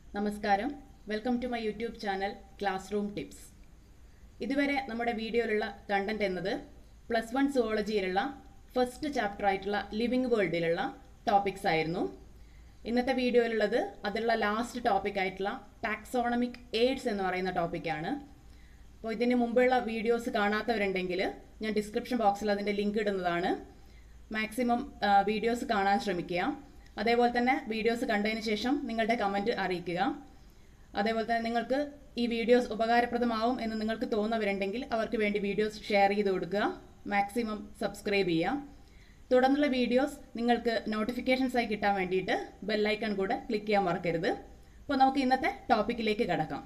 നമസ്കാരം, welcome to my YouTube channel classroom tips. ഇതുവരെ നമ്മുടെ വീഡിയോയിലുള്ള കണ്ടന്റ് എന്നത് +1 സുവോളജിയിലുള്ള ഫസ്റ്റ് ചാപ്റ്റർ ആയിട്ടുള്ള ലിവിങ് വേൾഡിലുള്ള ടോപ്പിക്സ് ആയിരുന്നു. ഇന്നത്തെ വീഡിയോയിലുള്ളത് അതിലുള്ള ലാസ്റ്റ് ടോപ്പിക് ആയിട്ടുള്ള ടാക്സോണമിക് എയ്ഡ്സ് എന്ന് പറയുന്ന ടോപ്പിക്കാണ്. അപ്പോൾ ഇതിന് മുമ്പുള്ള വീഡിയോസ് കാണാത്തവരുണ്ടെങ്കിൽ ഞാൻ ഡിസ്ക്രിപ്ഷൻ ബോക്സിൽ അതിൻ്റെ ലിങ്ക് ഇടുന്നതാണ്. മാക്സിമം വീഡിയോസ് കാണാൻ ശ്രമിക്കുക. അതേപോലെ തന്നെ വീഡിയോസ് കണ്ടതിന് ശേഷം നിങ്ങളുടെ കമൻറ്റ് അറിയിക്കുക. അതേപോലെ തന്നെ നിങ്ങൾക്ക് ഈ വീഡിയോസ് ഉപകാരപ്രദമാവും എന്ന് നിങ്ങൾക്ക് തോന്നുന്നവരുണ്ടെങ്കിൽ അവർക്ക് വേണ്ടി വീഡിയോസ് ഷെയർ ചെയ്ത് കൊടുക്കുക. മാക്സിമം സബ്സ്ക്രൈബ് ചെയ്യുക. തുടർന്നുള്ള വീഡിയോസ് നിങ്ങൾക്ക് നോട്ടിഫിക്കേഷൻസായി കിട്ടാൻ വേണ്ടിയിട്ട് ബെല്ലൈക്കൺ കൂടെ ക്ലിക്ക് ചെയ്യാൻ മറക്കരുത്. അപ്പോൾ നമുക്ക് ഇന്നത്തെ ടോപ്പിക്കിലേക്ക് കടക്കാം.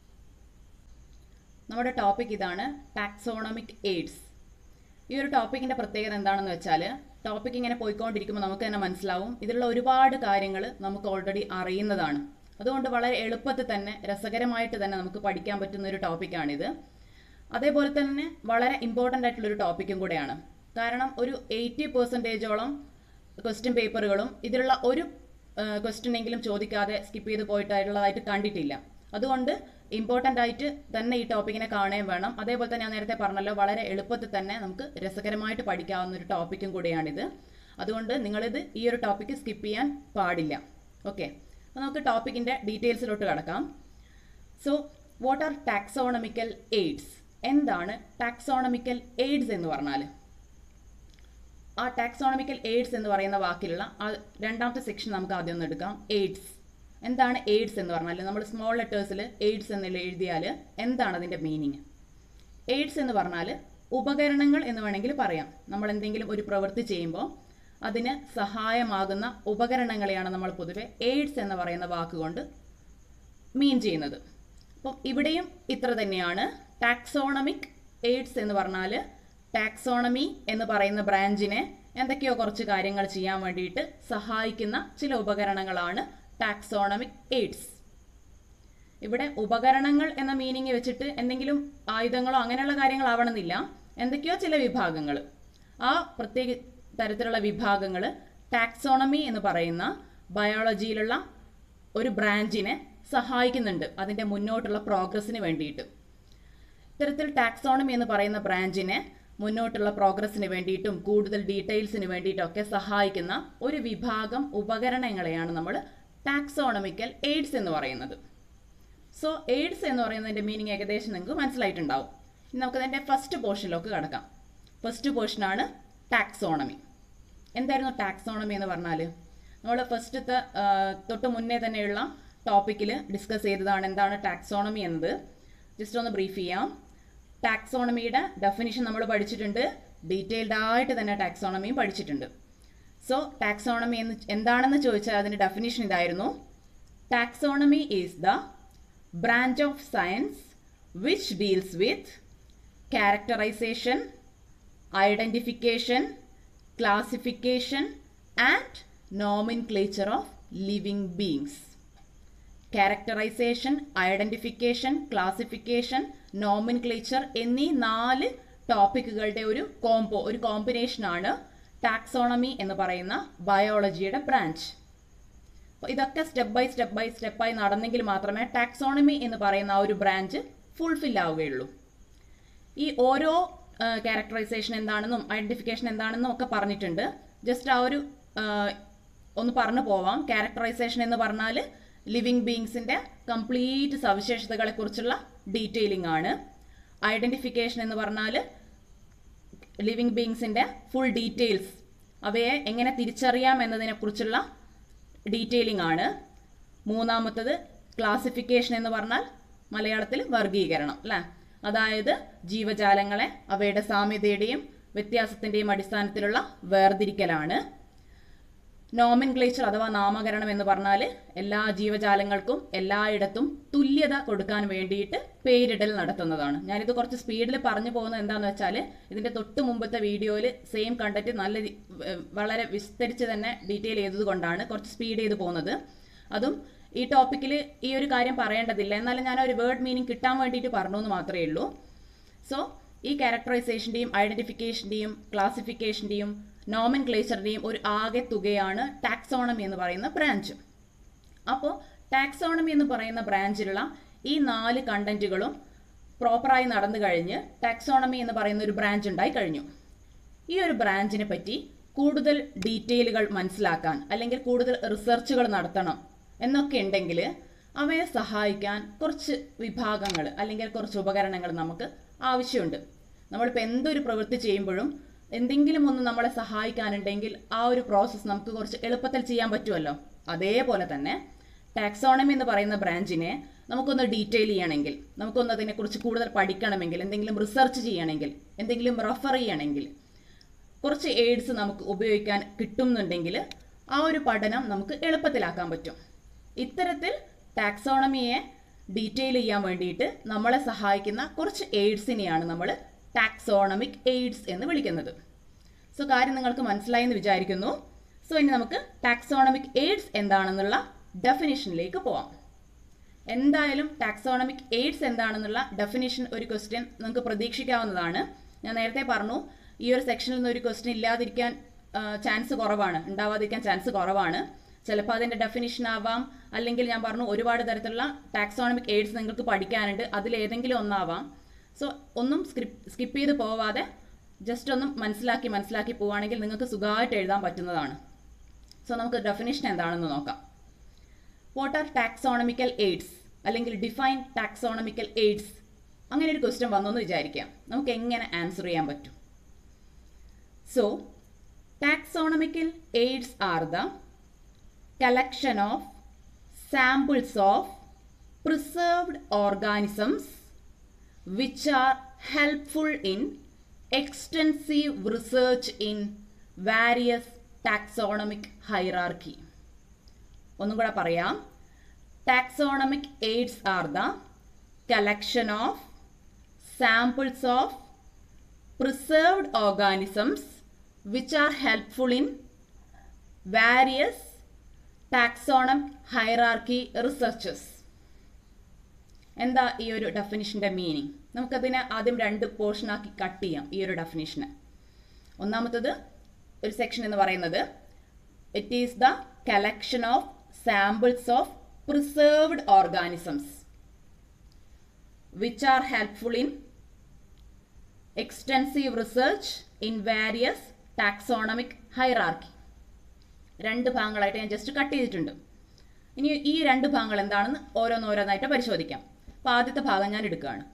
നമ്മുടെ ടോപ്പിക് ഇതാണ്, ടാക്സോണമിക് എയ്ഡ്സ്. ഈ ഒരു ടോപ്പിക്കിൻ്റെ പ്രത്യേകത എന്താണെന്ന് വെച്ചാൽ, ടോപ്പിക് ഇങ്ങനെ പോയിക്കൊണ്ടിരിക്കുമ്പോൾ നമുക്ക് തന്നെ മനസ്സിലാവും ഇതിലുള്ള ഒരുപാട് കാര്യങ്ങൾ നമുക്ക് ഓൾറെഡി അറിയുന്നതാണ്. അതുകൊണ്ട് വളരെ എളുപ്പത്തിൽ തന്നെ രസകരമായിട്ട് തന്നെ നമുക്ക് പഠിക്കാൻ പറ്റുന്ന ഒരു ടോപ്പിക്കാണിത്. അതേപോലെ തന്നെ വളരെ ഇമ്പോർട്ടൻ്റ് ആയിട്ടുള്ളൊരു ടോപ്പിക്കും കൂടെയാണ്. കാരണം ഒരു 80% ക്വസ്റ്റ്യൻ പേപ്പറുകളും ഇതിലുള്ള ഒരു ക്വസ്റ്റ്യനെങ്കിലും ചോദിക്കാതെ സ്കിപ്പ് ചെയ്ത് പോയിട്ടുള്ളതായിട്ട് കണ്ടിട്ടില്ല. അതുകൊണ്ട് ഇമ്പോർട്ടൻ്റ് ആയിട്ട് തന്നെ ഈ ടോപ്പിക്കിനെ കാണുകയും വേണം. അതേപോലെ തന്നെ ഞാൻ നേരത്തെ പറഞ്ഞല്ലോ, വളരെ എളുപ്പത്തിൽ തന്നെ നമുക്ക് രസകരമായിട്ട് പഠിക്കാവുന്ന ഒരു ടോപ്പിക്കും കൂടിയാണിത്. അതുകൊണ്ട് നിങ്ങളിത് ഈ ഒരു ടോപ്പിക്ക് സ്കിപ്പ് ചെയ്യാൻ പാടില്ല. ഓക്കെ, അപ്പോൾ നമുക്ക് ടോപ്പിക്കിൻ്റെ ഡീറ്റെയിൽസിലോട്ട് കടക്കാം. So what are taxonomical aids? എന്താണ് ടാക്സോണമിക്കൽ എയ്ഡ്സ് എന്ന് പറഞ്ഞാൽ? ആ ടാക്സോണമിക്കൽ എയ്ഡ്സ് എന്ന് പറയുന്ന വാക്കിലുള്ള രണ്ടാമത്തെ സെക്ഷൻ നമുക്ക് ആദ്യം ഒന്ന് എടുക്കാം. എയ്ഡ്സ് എന്താണ്? എയ്ഡ്സ് എന്ന് പറഞ്ഞാൽ നമ്മൾ സ്മോൾ ലെറ്റേഴ്സിൽ എയ്ഡ്സ് എന്ന് എഴുതിയാൽ എന്താണ് അതിൻ്റെ മീനിങ്? എയ്ഡ്സ് എന്ന് പറഞ്ഞാൽ ഉപകരണങ്ങൾ എന്ന് വേണമെങ്കിൽ പറയാം. നമ്മൾ എന്തെങ്കിലും ഒരു പ്രവൃത്തി ചെയ്യുമ്പോൾ അതിന് സഹായമാകുന്ന ഉപകരണങ്ങളെയാണ് നമ്മൾ പൊതുവെ എയ്ഡ്സ് എന്ന് പറയുന്ന വാക്കുകൊണ്ട് മീൻ ചെയ്യുന്നത്. അപ്പം ഇവിടെയും ഇത്ര തന്നെയാണ്. ടാക്സോണമിക് എയ്ഡ്സ് എന്ന് പറഞ്ഞാൽ ടാക്സോണമി എന്ന് പറയുന്ന ബ്രാഞ്ചിനെ എന്തൊക്കെയോ കുറച്ച് കാര്യങ്ങൾ ചെയ്യാൻ വേണ്ടിയിട്ട് സഹായിക്കുന്ന ചില ഉപകരണങ്ങളാണ് ടാക്സോണമിക് എയ്ഡ്സ്. ഇവിടെ ഉപകരണങ്ങൾ എന്ന മീനിങ് വെച്ചിട്ട് എന്തെങ്കിലും ആയുധങ്ങളോ അങ്ങനെയുള്ള കാര്യങ്ങളാവണമെന്നില്ല. എന്തൊക്കെയോ ചില വിഭാഗങ്ങൾ, ആ പ്രത്യേക തരത്തിലുള്ള വിഭാഗങ്ങൾ ടാക്സോണമി എന്ന് പറയുന്ന ബയോളജിയിലുള്ള ഒരു ബ്രാഞ്ചിനെ സഹായിക്കുന്നുണ്ട് അതിൻ്റെ മുന്നോട്ടുള്ള പ്രോഗ്രസ്സിന് വേണ്ടിയിട്ട്. ഇത്തരത്തിൽ ടാക്സോണമി എന്ന് പറയുന്ന ബ്രാഞ്ചിനെ മുന്നോട്ടുള്ള പ്രോഗ്രസ്സിന് വേണ്ടിയിട്ടും കൂടുതൽ ഡീറ്റെയിൽസിന് വേണ്ടിയിട്ടൊക്കെ സഹായിക്കുന്ന ഒരു വിഭാഗം ഉപകരണങ്ങളെയാണ് നമ്മൾ ടാക്സോണമിക്കൽ എയ്ഡ്സ് എന്ന് പറയുന്നത്. സോ എയ്ഡ്സ് എന്ന് പറയുന്നതിൻ്റെ മീനിങ് ഏകദേശം നിങ്ങൾക്ക് മനസ്സിലായിട്ടുണ്ടാവും. ഇനി നമുക്കതിൻ്റെ ഫസ്റ്റ് പോർഷനിലേക്ക് കടക്കാം. ഫസ്റ്റ് പോർഷനാണ് ടാക്സോണമി. എന്തായിരുന്നു ടാക്സോണമി എന്ന് പറഞ്ഞാൽ? നമ്മൾ ഫസ്റ്റത്തെ തൊട്ട് മുന്നേ തന്നെയുള്ള ടോപ്പിക്കിൽ ഡിസ്കസ് ചെയ്തതാണ് എന്താണ് ടാക്സോണമി എന്നത്. ജസ്റ്റ് ഒന്ന് ബ്രീഫ് ചെയ്യാം. ടാക്സോണമിയുടെ ഡെഫിനിഷൻ നമ്മൾ പഠിച്ചിട്ടുണ്ട്. ഡീറ്റെയിൽഡ് ആയിട്ട് തന്നെ ടാക്സോണമിയും പഠിച്ചിട്ടുണ്ട്. സോ ടാക്സോണമി എന്താണെന്ന് ചോദിച്ചാൽ അതിൻ്റെ ഡെഫിനിഷൻ ഇതായിരുന്നു: taxonomy is the branch of science which deals with characterisation, identification, classification and nomenclature of living beings. Characterisation, identification, classification, nomenclature എന്നീ 4 ടോപ്പിക്കുകളുടെ ഒരു കോമ്പിനേഷനാണ് ടാക്സോണമി എന്ന് പറയുന്ന ബയോളജിയുടെ ബ്രാഞ്ച്. അപ്പോൾ ഇതൊക്കെ സ്റ്റെപ്പായി നടന്നെങ്കിൽ മാത്രമേ ടാക്സോണമി എന്ന് പറയുന്ന ആ ഒരു ബ്രാഞ്ച് ഫുൾഫിൽ ആവുകയുള്ളൂ. ഈ ഓരോ ക്യാരക്ടറൈസേഷൻ എന്താണെന്നും ഐഡൻറ്റിഫിക്കേഷൻ എന്താണെന്നും ഒക്കെ പറഞ്ഞിട്ടുണ്ട്. ജസ്റ്റ് ആ ഒരു ഒന്ന് പറഞ്ഞു പോവാം. ക്യാരക്ടറൈസേഷൻ എന്ന് പറഞ്ഞാൽ ലിവിങ് ബീയിങ്സിൻ്റെ കംപ്ലീറ്റ് സവിശേഷതകളെക്കുറിച്ചുള്ള ഡീറ്റെയിലിംഗ് ആണ്. ഐഡൻറ്റിഫിക്കേഷൻ എന്ന് പറഞ്ഞാൽ ലിവിങ് ബീയിങ്സിൻ്റെ ഫുൾ ഡീറ്റെയിൽസ്, അവയെ എങ്ങനെ തിരിച്ചറിയാം എന്നതിനെക്കുറിച്ചുള്ള ഡീറ്റെയിലിംഗ് ആണ്. മൂന്നാമത്തത് ക്ലാസിഫിക്കേഷൻ എന്ന് പറഞ്ഞാൽ മലയാളത്തിൽ വർഗീകരണം അല്ലേ? അതായത് ജീവജാലങ്ങളെ അവയുടെ സാമ്യതയുടെയും വ്യത്യാസത്തിൻ്റെയും അടിസ്ഥാനത്തിലുള്ള വേർതിരിക്കലാണ്. നോമിൻക്ലേച്ചർ അഥവാ നാമകരണം എന്ന് പറഞ്ഞാൽ എല്ലാ ജീവജാലങ്ങൾക്കും എല്ലായിടത്തും തുല്യത കൊടുക്കാൻ വേണ്ടിയിട്ട് പേരിടൽ നടത്തുന്നതാണ്. ഞാനിത് കുറച്ച് സ്പീഡിൽ പറഞ്ഞു പോകുന്നത് എന്താണെന്ന് വെച്ചാൽ ഇതിൻ്റെ തൊട്ട് മുമ്പത്തെ വീഡിയോയിൽ സെയിം കണ്ടന്റ് വളരെ വിസ്തരിച്ച് തന്നെ ഡീറ്റെയിൽ ചെയ്തത് കൊണ്ടാണ് കുറച്ച് സ്പീഡ് ചെയ്ത് പോകുന്നത്. അതും ഈ ടോപ്പിക്കിൽ ഈ ഒരു കാര്യം പറയേണ്ടതില്ല, എന്നാലും ഞാൻ ഒരു വേർഡ് മീനിങ് കിട്ടാൻ വേണ്ടിയിട്ട് പറഞ്ഞു എന്ന് മാത്രമേ ഉള്ളൂ. സോ ഈ ക്യാരക്ടറൈസേഷൻ്റെയും ഐഡൻറ്റിഫിക്കേഷൻ്റെയും ക്ലാസിഫിക്കേഷൻ്റെയും നോമിൻക്ലേച്ചറിൻ്റെയും ഒരു ആകെ തുകയാണ് ടാക്സോണമി എന്ന് പറയുന്ന ബ്രാഞ്ച്. അപ്പോൾ ടാക്സോണമി എന്ന് പറയുന്ന ബ്രാഞ്ചിലുള്ള ഈ 4 കണ്ടന്റുകളും പ്രോപ്പറായി നടന്നു കഴിഞ്ഞ് ടാക്സോണമി എന്ന് പറയുന്ന ഒരു ബ്രാഞ്ച് ഉണ്ടായി കഴിഞ്ഞു. ഈ ഒരു ബ്രാഞ്ചിനെ പറ്റി കൂടുതൽ ഡീറ്റെയിലുകൾ മനസ്സിലാക്കാൻ അല്ലെങ്കിൽ കൂടുതൽ റിസർച്ചുകൾ നടത്തണം എന്നൊക്കെ ഉണ്ടെങ്കിൽ അവയെ സഹായിക്കാൻ കുറച്ച് വിഭാഗങ്ങൾ അല്ലെങ്കിൽ കുറച്ച് ഉപകരണങ്ങൾ നമുക്ക് ആവശ്യമുണ്ട്. നമ്മളിപ്പോൾ എന്തൊരു പ്രവൃത്തി ചെയ്യുമ്പോഴും എന്തെങ്കിലും ഒന്ന് നമ്മളെ സഹായിക്കാനുണ്ടെങ്കിൽ ആ ഒരു പ്രോസസ്സ് നമുക്ക് കുറച്ച് എളുപ്പത്തിൽ ചെയ്യാൻ പറ്റുമല്ലോ. അതേപോലെ തന്നെ ടാക്സോണമി എന്ന് പറയുന്ന ബ്രാഞ്ചിനെ നമുക്കൊന്ന് ഡീറ്റെയിൽ ചെയ്യണമെങ്കിൽ, നമുക്കൊന്ന് അതിനെക്കുറിച്ച് കൂടുതൽ പഠിക്കണമെങ്കിൽ, എന്തെങ്കിലും റിസർച്ച് ചെയ്യണമെങ്കിൽ, എന്തെങ്കിലും റെഫർ ചെയ്യണമെങ്കിൽ കുറച്ച് എയ്ഡ്സ് നമുക്ക് ഉപയോഗിക്കാൻ കിട്ടുന്നുണ്ടെങ്കിൽ ആ ഒരു പഠനം നമുക്ക് എളുപ്പത്തിലാക്കാൻ പറ്റും. ഇത്തരത്തിൽ ടാക്സോണമിയെ ഡീറ്റെയിൽ ചെയ്യാൻ വേണ്ടിയിട്ട് നമ്മളെ സഹായിക്കുന്ന കുറച്ച് എയ്ഡ്സിനെയാണ് നമ്മൾ ടാക്സോണമിക് എയ്ഡ്സ് എന്ന് വിളിക്കുന്നത്. സോ കാര്യം നിങ്ങൾക്ക് മനസ്സിലായി എന്ന് വിചാരിക്കുന്നു. സോ ഇനി നമുക്ക് ടാക്സോണമിക് എയ്ഡ്സ് എന്താണെന്നുള്ള ഡെഫിനിഷനിലേക്ക് പോവാം. എന്തായാലും ടാക്സോണമിക് എയ്ഡ്സ് എന്താണെന്നുള്ള ഡെഫിനിഷൻ ഒരു ക്വസ്റ്റ്യൻ നിങ്ങൾക്ക് പ്രതീക്ഷിക്കാവുന്നതാണ്. ഞാൻ നേരത്തെ പറഞ്ഞു ഈ ഒരു സെക്ഷനിൽ നിന്ന് ഒരു ക്വസ്റ്റ്യൻ ഇല്ലാതിരിക്കാൻ ചാൻസ് കുറവാണ്, ഉണ്ടാവാതിരിക്കാൻ ചാൻസ് കുറവാണ്. ചിലപ്പോൾ അതിൻ്റെ ഡെഫിനിഷൻ ആവാം, അല്ലെങ്കിൽ ഞാൻ പറഞ്ഞു ഒരുപാട് തരത്തിലുള്ള ടാക്സോണമിക് എയ്ഡ്സ് നിങ്ങൾക്ക് പഠിക്കാനുണ്ട്, അതിലേതെങ്കിലും ഒന്നാവാം. സോ ഒന്നും സ്കിപ്പ് ചെയ്ത് പോവാതെ ജസ്റ്റ് ഒന്നും മനസ്സിലാക്കി പോവുകയാണെങ്കിൽ നിങ്ങൾക്ക് സുഖമായിട്ട് എഴുതാൻ പറ്റുന്നതാണ്. സോ നമുക്ക് ഡെഫിനിഷൻ എന്താണെന്ന് നോക്കാം. വാട്ട് ആർ ടാക്സോണമിക്കൽ എയ്ഡ്സ് അല്ലെങ്കിൽ ഡിഫൈൻ ടാക്സോണമിക്കൽ എയ്ഡ്സ്, അങ്ങനെ ഒരു ക്വസ്റ്റ്യൻ വന്നെന്ന് വിചാരിക്കാം. നമുക്ക് എങ്ങനെ ആൻസർ ചെയ്യാൻ പറ്റും? So taxonomical aids are the collection of samples of preserved organisms which are helpful in extensive research in various taxonomic hierarchy. ഒന്നും കൂടെ പറയാം. Taxonomic aids are the collection of samples of preserved organisms which are helpful in various taxonomic hierarchy researches. എന്താ ഈ ഒരു ഡെഫിനിഷൻ്റെ meaning? നമുക്കതിനെ ആദ്യം 2 പോർഷനാക്കി cut ചെയ്യാം. ഈ ഒരു ഡെഫിനിഷന് ഒന്നാമത്തത് ഒരു സെക്ഷൻ എന്ന് പറയുന്നത് it is the collection of samples of preserved organisms which are helpful in extensive research in various taxonomic hierarchy. 2 ഭാഗങ്ങളായിട്ട് ഞാൻ ജസ്റ്റ് കട്ട് ചെയ്തിട്ടുണ്ട്. ഇനി ഈ 2 ഭാഗങ്ങൾ എന്താണെന്ന് ഓരോന്നായിട്ട് പരിശോധിക്കാം. അപ്പോൾ ആദ്യത്തെ ഭാഗം ഞാൻ എടുക്കുകയാണ്.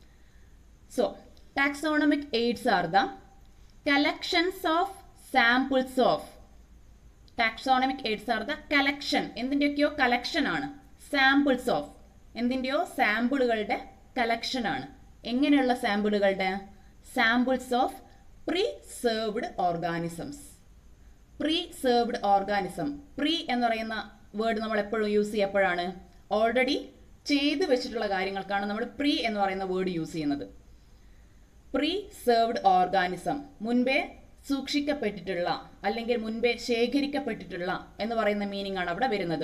So taxonomic aids are the collections of samples of. Taxonomic aids are the collection, എന്തിൻ്റെയൊക്കെയോ കളക്ഷൻ ആണ്. സാമ്പിൾസ് ഓഫ്, എന്തിൻ്റെയോ സാമ്പിളുകളുടെ കളക്ഷൻ ആണ്. എങ്ങനെയുള്ള സാമ്പിളുകളുടെ? Samples of preserved organisms. Preserved organism, pre എന്ന് പറയുന്ന വേർഡ് നമ്മൾ എപ്പോഴും യൂസ് ചെയ്യപ്പോഴാണ് ഓൾറെഡി ചെയ്ത് വെച്ചിട്ടുള്ള കാര്യങ്ങൾക്കാണ് നമ്മൾ പ്രീ എന്ന് പറയുന്ന വേർഡ് യൂസ് ചെയ്യുന്നത്. പ്രീസേർവ്ഡ് ഓർഗാനിസം, മുൻപേ സൂക്ഷിക്കപ്പെട്ടിട്ടുള്ള അല്ലെങ്കിൽ മുൻപേ ശേഖരിക്കപ്പെട്ടിട്ടുള്ള എന്ന് പറയുന്ന മീനിങ് ആണ് അവിടെ വരുന്നത്.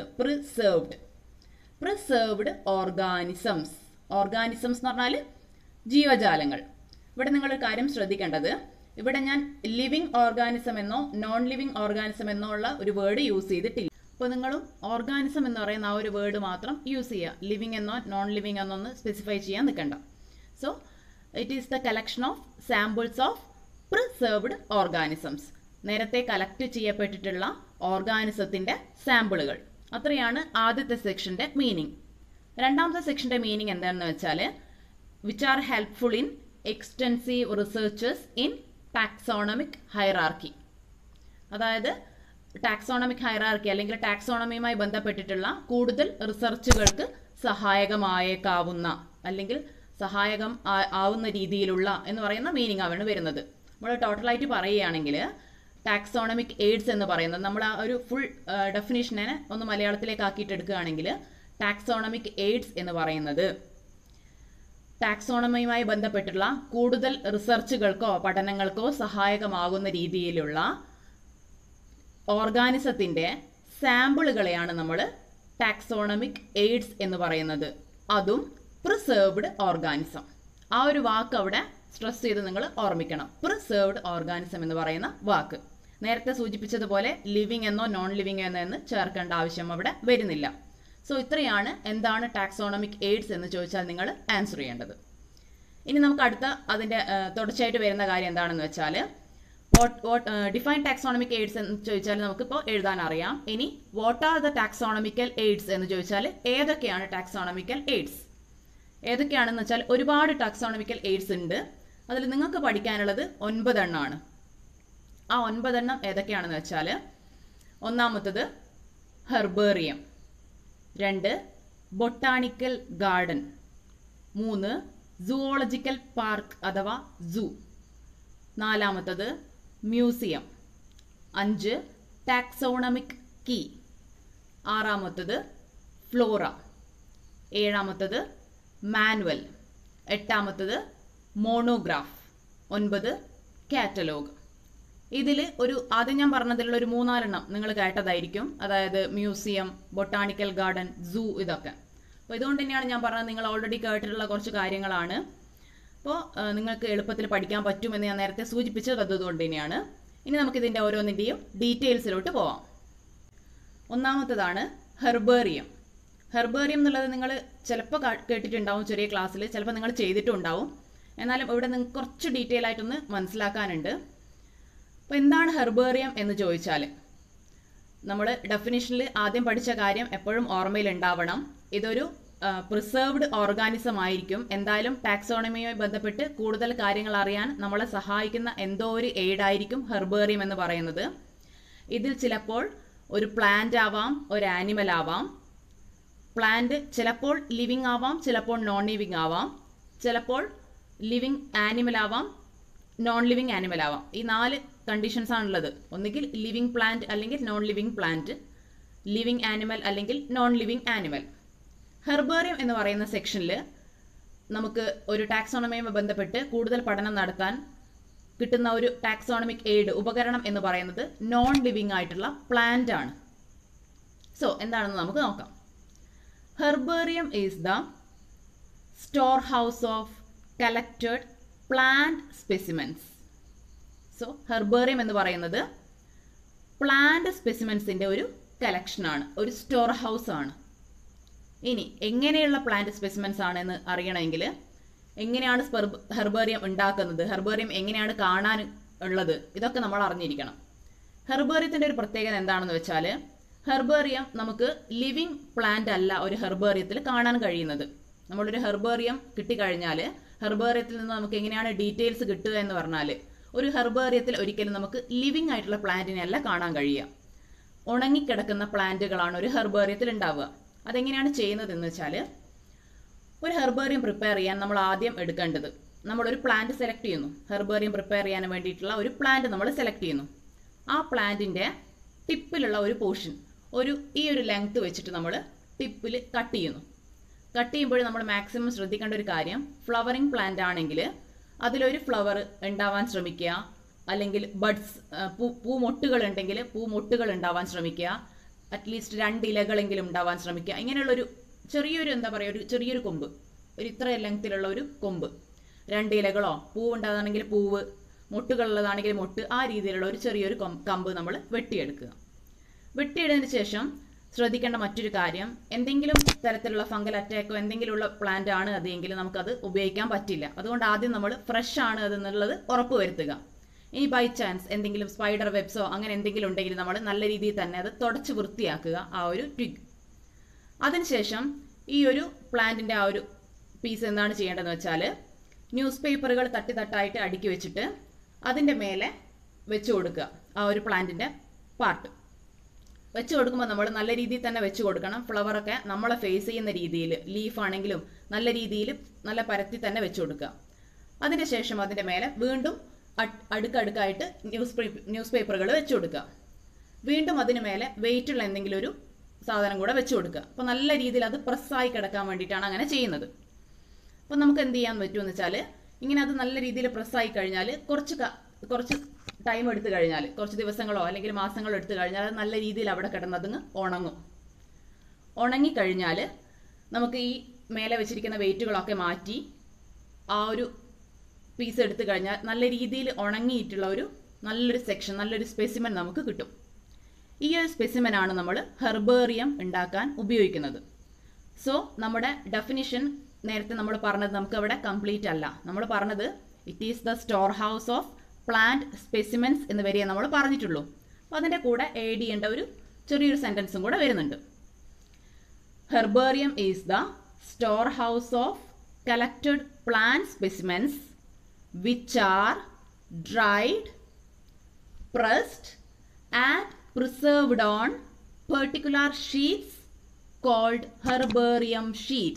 Preserved organisms. ഓർഗാനിസംസ് എന്ന് പറഞ്ഞാൽ ജീവജാലങ്ങൾ. ഇവിടെ നിങ്ങളൊരു കാര്യം ശ്രദ്ധിക്കേണ്ടത്, ഇവിടെ ഞാൻ ലിവിങ് ഓർഗാനിസം എന്നോ നോൺ ലിവിങ് ഓർഗാനിസം എന്നോ ഉള്ള ഒരു വേർഡ് യൂസ് ചെയ്തിട്ടില്ല. അപ്പോൾ നിങ്ങളും ഓർഗാനിസം എന്ന് പറയുന്ന ആ ഒരു വേർഡ് മാത്രം യൂസ് ചെയ്യുക. ലിവിങ് എന്നോ നോൺ ലിവിങ് എന്നോ ഒന്ന് സ്പെസിഫൈ ചെയ്യാൻ നിൽക്കണ്ട. So it is the collection of samples of preserved organisms. നേരത്തെ കളക്ട് ചെയ്യപ്പെട്ടിട്ടുള്ള ഓർഗാനിസത്തിൻ്റെ സാമ്പിളുകൾ. അത്രയാണ് ആദ്യത്തെ സെക്ഷൻ്റെ മീനിങ്. രണ്ടാമത്തെ സെക്ഷൻ്റെ മീനിങ് എന്താണെന്ന് വെച്ചാൽ which are helpful in extensive researches in taxonomic hierarchy. അതായത് ടാക്സോണമിക് ഹൈറാർക്കി അല്ലെങ്കിൽ ടാക്സോണമിയുമായി ബന്ധപ്പെട്ടിട്ടുള്ള കൂടുതൽ റിസർച്ചുകൾക്ക് സഹായകമായേക്കാവുന്ന അല്ലെങ്കിൽ സഹായകം ആവുന്ന രീതിയിലുള്ള എന്ന് പറയുന്ന മീനിങ് ആണ് വരുന്നത്. നമ്മൾ ടോട്ടലായിട്ട് പറയുകയാണെങ്കിൽ ടാക്സോണമിക് എയ്ഡ്സ് എന്ന് പറയുന്നത്, നമ്മൾ ആ ഒരു ഫുൾ ഡെഫിനിഷനെ ഒന്ന് മലയാളത്തിലേക്ക് ആക്കിയിട്ട് എടുക്കുകയാണെങ്കിൽ ടാക്സോണമിക് എയ്ഡ്സ് എന്ന് പറയുന്നത് ടാക്സോണമിയുമായി ബന്ധപ്പെട്ടുള്ള കൂടുതൽ റിസർച്ചുകൾക്കോ പഠനങ്ങൾക്കോ സഹായകമാകുന്ന രീതിയിലുള്ള ഓർഗാനിസത്തിൻ്റെ സാമ്പിളുകളെയാണ് നമ്മൾ ടാക്സോണമിക് എയ്ഡ്സ് എന്ന് പറയുന്നത്. അതും പ്രിസേർവ്ഡ് ഓർഗാനിസം. ആ ഒരു വാക്ക് അവിടെ സ്ട്രെസ് ചെയ്ത് നിങ്ങൾ ഓർമ്മിക്കണം. പ്രിസേർവ്ഡ് ഓർഗാനിസം എന്ന് പറയുന്ന വാക്ക്. നേരത്തെ സൂചിപ്പിച്ചതുപോലെ ലിവിങ് എന്നോ നോൺ ലിവിങ് എന്നോ ചേർക്കേണ്ട ആവശ്യം അവിടെ വരുന്നില്ല. സോ ഇത്രയാണ് എന്താണ് ടാക്സോണമിക് എയ്ഡ്സ് എന്ന് ചോദിച്ചാൽ നിങ്ങൾ ആൻസർ ചെയ്യേണ്ടത്. ഇനി നമുക്ക് അടുത്ത അതിൻ്റെ തുടർച്ചയായിട്ട് വരുന്ന കാര്യം എന്താണെന്ന് വെച്ചാൽ ഡിഫൈൻ ടാക്സോണമിക് എയ്ഡ്സ് എന്ന് ചോദിച്ചാൽ നമുക്കിപ്പോൾ എഴുതാൻ അറിയാം. ഇനി what are the taxonomical aids എന്ന് ചോദിച്ചാൽ ഏതൊക്കെയാണ് ടാക്സോണമിക്കൽ എയ്ഡ്സ്? ഏതൊക്കെയാണെന്ന് വെച്ചാൽ ഒരുപാട് ടാക്സോണമിക്കൽ എയ്ഡ്സ് ഉണ്ട്. അതിൽ നിങ്ങൾക്ക് പഠിക്കാനുള്ളത് 9 എണ്ണമാണ്. ആ 9 എണ്ണം ഏതൊക്കെയാണെന്ന് വെച്ചാൽ ഒന്നാമത്തത് herbarium, 2 botanical garden, 3 zoological park അഥവാ zoo, 4 museum, 5 taxonomic key, 6 flora, 7 manual, 8 monograph, 9 catalogue. ഇതിൽ ആദ്യം ഞാൻ പറഞ്ഞതിലുള്ള ഒരു 3-4 എണ്ണം നിങ്ങൾ കേട്ടതായിരിക്കും. അതായത് മ്യൂസിയം, ബൊട്ടാണിക്കൽ ഗാർഡൻ, സൂ, ഇതൊക്കെ. അപ്പോൾ ഇതുകൊണ്ട് തന്നെയാണ് ഞാൻ പറഞ്ഞത്, നിങ്ങൾ ഓൾറെഡി കേട്ടിട്ടുള്ള കുറച്ച് കാര്യങ്ങളാണ്. അപ്പോൾ നിങ്ങൾക്ക് എളുപ്പത്തിൽ പഠിക്കാൻ പറ്റുമെന്ന് ഞാൻ നേരത്തെ സൂചിപ്പിച്ചത് അതുകൊണ്ട് തന്നെയാണ്. ഇനി നമുക്കിതിൻ്റെ ഓരോന്നിൻ്റെയും ഡീറ്റെയിൽസിലോട്ട് പോവാം. ഒന്നാമത്തതാണ് ഹെർബേറിയം. ഹെർബേറിയം എന്നുള്ളത് നിങ്ങൾ ചിലപ്പോൾ കേട്ടിട്ടുണ്ടാവും ചെറിയ ക്ലാസ്സിൽ, ചിലപ്പോൾ നിങ്ങൾ ചെയ്തിട്ടുണ്ടാവും. എന്നാലും ഇവിടെ നിങ്ങൾക്ക് കുറച്ച് ഡീറ്റെയിൽ ആയിട്ടൊന്ന് മനസ്സിലാക്കാനുണ്ട്. അപ്പോൾ എന്താണ് ഹെർബേറിയം എന്ന് ചോദിച്ചാൽ നമ്മൾ ഡെഫിനിഷനിൽ ആദ്യം പഠിച്ച കാര്യം എപ്പോഴും ഓർമ്മയിൽ ഉണ്ടാവണം. ഇതൊരു പ്രിസർവ്ഡ് ഓർഗാനിസം ആയിരിക്കും. എന്തായാലും ടാക്സോണമിയുമായി ബന്ധപ്പെട്ട് കൂടുതൽ കാര്യങ്ങൾ അറിയാൻ നമ്മളെ സഹായിക്കുന്ന എന്തോ ഒരു എയ്ഡായിരിക്കും ഹെർബേറിയം എന്ന് പറയുന്നത്. ഇതിൽ ചിലപ്പോൾ ഒരു പ്ലാന്റ് ആവാം, ഒരു ആനിമൽ ആവാം. പ്ലാന്റ് ചിലപ്പോൾ ലിവിങ് ആവാം, ചിലപ്പോൾ നോൺ ലിവിങ് ആവാം, ചിലപ്പോൾ ലിവിങ് ആനിമൽ ആവാം, നോൺ ലിവിങ് ആനിമൽ ആവാം. ഈ 4 കണ്ടീഷൻസ് ആണുള്ളത്. ഒന്നുകിൽ ലിവിങ് പ്ലാന്റ് അല്ലെങ്കിൽ non living plant, living animal അല്ലെങ്കിൽ നോൺ ലിവിങ് ആനിമൽ. ഹെർബേറിയം എന്ന് പറയുന്ന സെക്ഷനിൽ നമുക്ക് ഒരു ടാക്സോണമിയുമായി ബന്ധപ്പെട്ട് കൂടുതൽ പഠനം നടത്താൻ കിട്ടുന്ന ഒരു ടാക്സോണമിക് എയ്ഡ് ഉപകരണം എന്ന് പറയുന്നത് നോൺ ലിവിങ് ആയിട്ടുള്ള പ്ലാന്റ് ആണ്. സോ എന്താണെന്ന് നമുക്ക് നോക്കാം. Herbarium is the store house of collected plant specimens. So herbarium എന്ന് പറയുന്നത് പ്ലാന്റ് സ്പെസിമെൻസിൻ്റെ ഒരു കളക്ഷനാണ്, ഒരു സ്റ്റോർ ഹൗസ് ആണ്. ഇനി എങ്ങനെയുള്ള പ്ലാന്റ് സ്പെസിമെൻസ് ആണെന്ന് അറിയണമെങ്കിൽ എങ്ങനെയാണ് ഹെർബേറിയം ഉണ്ടാക്കുന്നത്, ഹെർബേറിയം എങ്ങനെയാണ് കാണാൻ ഉള്ളത്, ഇതൊക്കെ നമ്മൾ അറിഞ്ഞിരിക്കണം. ഹെർബേറിയത്തിൻ്റെ ഒരു പ്രത്യേകത എന്താണെന്ന് വെച്ചാൽ ഹെർബേറിയം നമുക്ക് ലിവിങ് പ്ലാന്റ് അല്ല ഒരു ഹെർബേറിയത്തിൽ കാണാൻ കഴിയുന്നത്. നമ്മളൊരു ഹെർബേറിയം കിട്ടിക്കഴിഞ്ഞാൽ ഹെർബേറിയത്തിൽ നിന്ന് നമുക്ക് എങ്ങനെയാണ് ഡീറ്റെയിൽസ് കിട്ടുക എന്ന് പറഞ്ഞാൽ ഒരു ഹെർബേറിയത്തിൽ ഒരിക്കലും നമുക്ക് ലിവിങ് ആയിട്ടുള്ള പ്ലാന്റിനെ അല്ല കാണാൻ കഴിയുക. ഉണങ്ങിക്കിടക്കുന്ന പ്ലാന്റുകളാണ് ഒരു ഹെർബേറിയത്തിൽ ഉണ്ടാവുക. അതെങ്ങനെയാണ് ചെയ്യുന്നതെന്ന് വെച്ചാൽ ഒരു ഹെർബേറിയം പ്രിപ്പയർ ചെയ്യാൻ നമ്മൾ ആദ്യം എടുക്കേണ്ടത്, നമ്മളൊരു പ്ലാന്റ് സെലക്ട് ചെയ്യുന്നു. ഹെർബേറിയം പ്രിപ്പയർ ചെയ്യാൻ വേണ്ടിയിട്ടുള്ള ഒരു പ്ലാന്റ് നമ്മൾ സെലക്ട് ചെയ്യുന്നു. ആ പ്ലാന്റിൻ്റെ ടിപ്പിലുള്ള ഒരു പോർഷൻ ഈ ഒരു ലെങ്ത് വെച്ചിട്ട് നമ്മൾ ടിപ്പിൽ കട്ട് ചെയ്യുന്നു. കട്ട് ചെയ്യുമ്പോൾ നമ്മൾ മാക്സിമം ശ്രദ്ധിക്കേണ്ട ഒരു കാര്യം, ഫ്ലവറിങ് പ്ലാന്റ് ആണെങ്കിൽ അതിലൊരു ഫ്ലവർ ഉണ്ടാവാൻ ശ്രമിക്കുക, അല്ലെങ്കിൽ ബഡ്സ് പൂമൊട്ടുകൾ ഉണ്ടെങ്കിൽ പൂമൊട്ടുകൾ ഉണ്ടാവാൻ ശ്രമിക്കുക, അറ്റ്ലീസ്റ്റ് 2 ഇലകളെങ്കിലും ഉണ്ടാവാൻ ശ്രമിക്കുക. ഇങ്ങനെയുള്ളൊരു ചെറിയൊരു ഒരു ചെറിയൊരു കൊമ്പ്, ഒരു ഇത്ര ലെങ്ത്തിലുള്ള ഒരു കൊമ്പ്, 2 ഇലകളോ, പൂവ് ഉണ്ടാകുകയാണെങ്കിൽ പൂവ്, മൊട്ടുകളുള്ളതാണെങ്കിൽ മൊട്ട്, ആ രീതിയിലുള്ള ഒരു ചെറിയൊരു കമ്പ് നമ്മൾ വെട്ടിയെടുക്കുക. വെട്ടിയിടതിന് ശേഷം ശ്രദ്ധിക്കേണ്ട മറ്റൊരു കാര്യം, എന്തെങ്കിലും തരത്തിലുള്ള ഫംഗൽ അറ്റാക്കോ എന്തെങ്കിലുമുള്ള പ്ലാന്റ് ആണ് അതെങ്കിൽ നമുക്കത് ഉപയോഗിക്കാൻ പറ്റില്ല. അതുകൊണ്ട് ആദ്യം നമ്മൾ ഫ്രഷ് ആണ് അതെന്നുള്ളത് ഉറപ്പ് വരുത്തുക. ഇനി ബൈ ചാൻസ് എന്തെങ്കിലും സ്പൈഡർ വെബ്സോ അങ്ങനെ എന്തെങ്കിലും ഉണ്ടെങ്കിൽ നമ്മൾ നല്ല രീതിയിൽ തന്നെ അത് തുടച്ച് വൃത്തിയാക്കുക ആ ഒരു ട്വിഗ്. അതിനുശേഷം ഈ ഒരു പ്ലാന്റിൻ്റെ ആ ഒരു പീസ് എന്താണ് ചെയ്യേണ്ടതെന്ന് വെച്ചാൽ ന്യൂസ് പേപ്പറുകൾ തട്ടായിട്ട് അടുക്കി വെച്ചിട്ട് അതിൻ്റെ മേലെ വെച്ച് കൊടുക്കുക. ആ ഒരു പ്ലാന്റിൻ്റെ പാർട്ട് വെച്ച് കൊടുക്കുമ്പോൾ നമ്മൾ നല്ല രീതിയിൽ തന്നെ വെച്ച് കൊടുക്കണം. ഫ്ലവറൊക്കെ നമ്മളെ ഫേസ് ചെയ്യുന്ന രീതിയിൽ, ലീഫ് ആണെങ്കിലും നല്ല രീതിയിൽ നല്ല പരത്തി തന്നെ വെച്ച് കൊടുക്കുക. അതിന് ശേഷം അതിൻ്റെ മേലെ വീണ്ടും അടുക്കടുക്കായിട്ട് ന്യൂസ് പേപ്പറുകൾ വെച്ച് കൊടുക്കുക. വീണ്ടും അതിന് മേലെ വെയിറ്റുള്ള എന്തെങ്കിലും ഒരു സാധനം കൂടെ വെച്ച് കൊടുക്കുക. അപ്പോൾ നല്ല രീതിയിൽ അത് പ്രസ്സായി കിടക്കാൻ വേണ്ടിയിട്ടാണ് അങ്ങനെ ചെയ്യുന്നത്. അപ്പോൾ നമുക്ക് എന്ത് ചെയ്യാൻ പറ്റുമെന്ന് വെച്ചാൽ ഇങ്ങനെ അത് നല്ല രീതിയിൽ പ്രസ്സായി കഴിഞ്ഞാൽ കുറച്ച് ടൈം എടുത്തു കഴിഞ്ഞാൽ, കുറച്ച് ദിവസങ്ങളോ അല്ലെങ്കിൽ മാസങ്ങളോ എടുത്തു കഴിഞ്ഞാൽ അത് നല്ല രീതിയിൽ അവിടെ കിടന്നതങ്ങ് ഉണങ്ങും. ഉണങ്ങിക്കഴിഞ്ഞാൽ നമുക്ക് ഈ മേലെ വെച്ചിരിക്കുന്ന വെയിറ്റുകളൊക്കെ മാറ്റി ആ ഒരു പീസ് എടുത്തു കഴിഞ്ഞാൽ നല്ല രീതിയിൽ ഉണങ്ങിയിട്ടുള്ള ഒരു നല്ലൊരു സെക്ഷൻ, നല്ലൊരു സ്പെസിമെൻ നമുക്ക് കിട്ടും. ഈ ഒരു സ്പെസിമെനാണ് നമ്മൾ ഹെർബേറിയം ഉണ്ടാക്കാൻ ഉപയോഗിക്കുന്നത്. സോ നമ്മുടെ ഡെഫിനിഷൻ നേരത്തെ നമ്മൾ പറഞ്ഞത് നമുക്ക് അവിടെ കംപ്ലീറ്റ് അല്ല. നമ്മൾ പറഞ്ഞത് it is the store house of plant specimens എന്ന് വരെയേ നമ്മൾ പറഞ്ഞിട്ടുള്ളൂ. അപ്പോൾ അതിൻ്റെ കൂടെ ആഡ് ചെയ്യേണ്ട ഒരു ചെറിയൊരു സെൻറ്റൻസും കൂടെ വരുന്നുണ്ട്. Herbarium is the store house of collected plant specimens which are dried, pressed and preserved on particular sheets called herbarium sheets.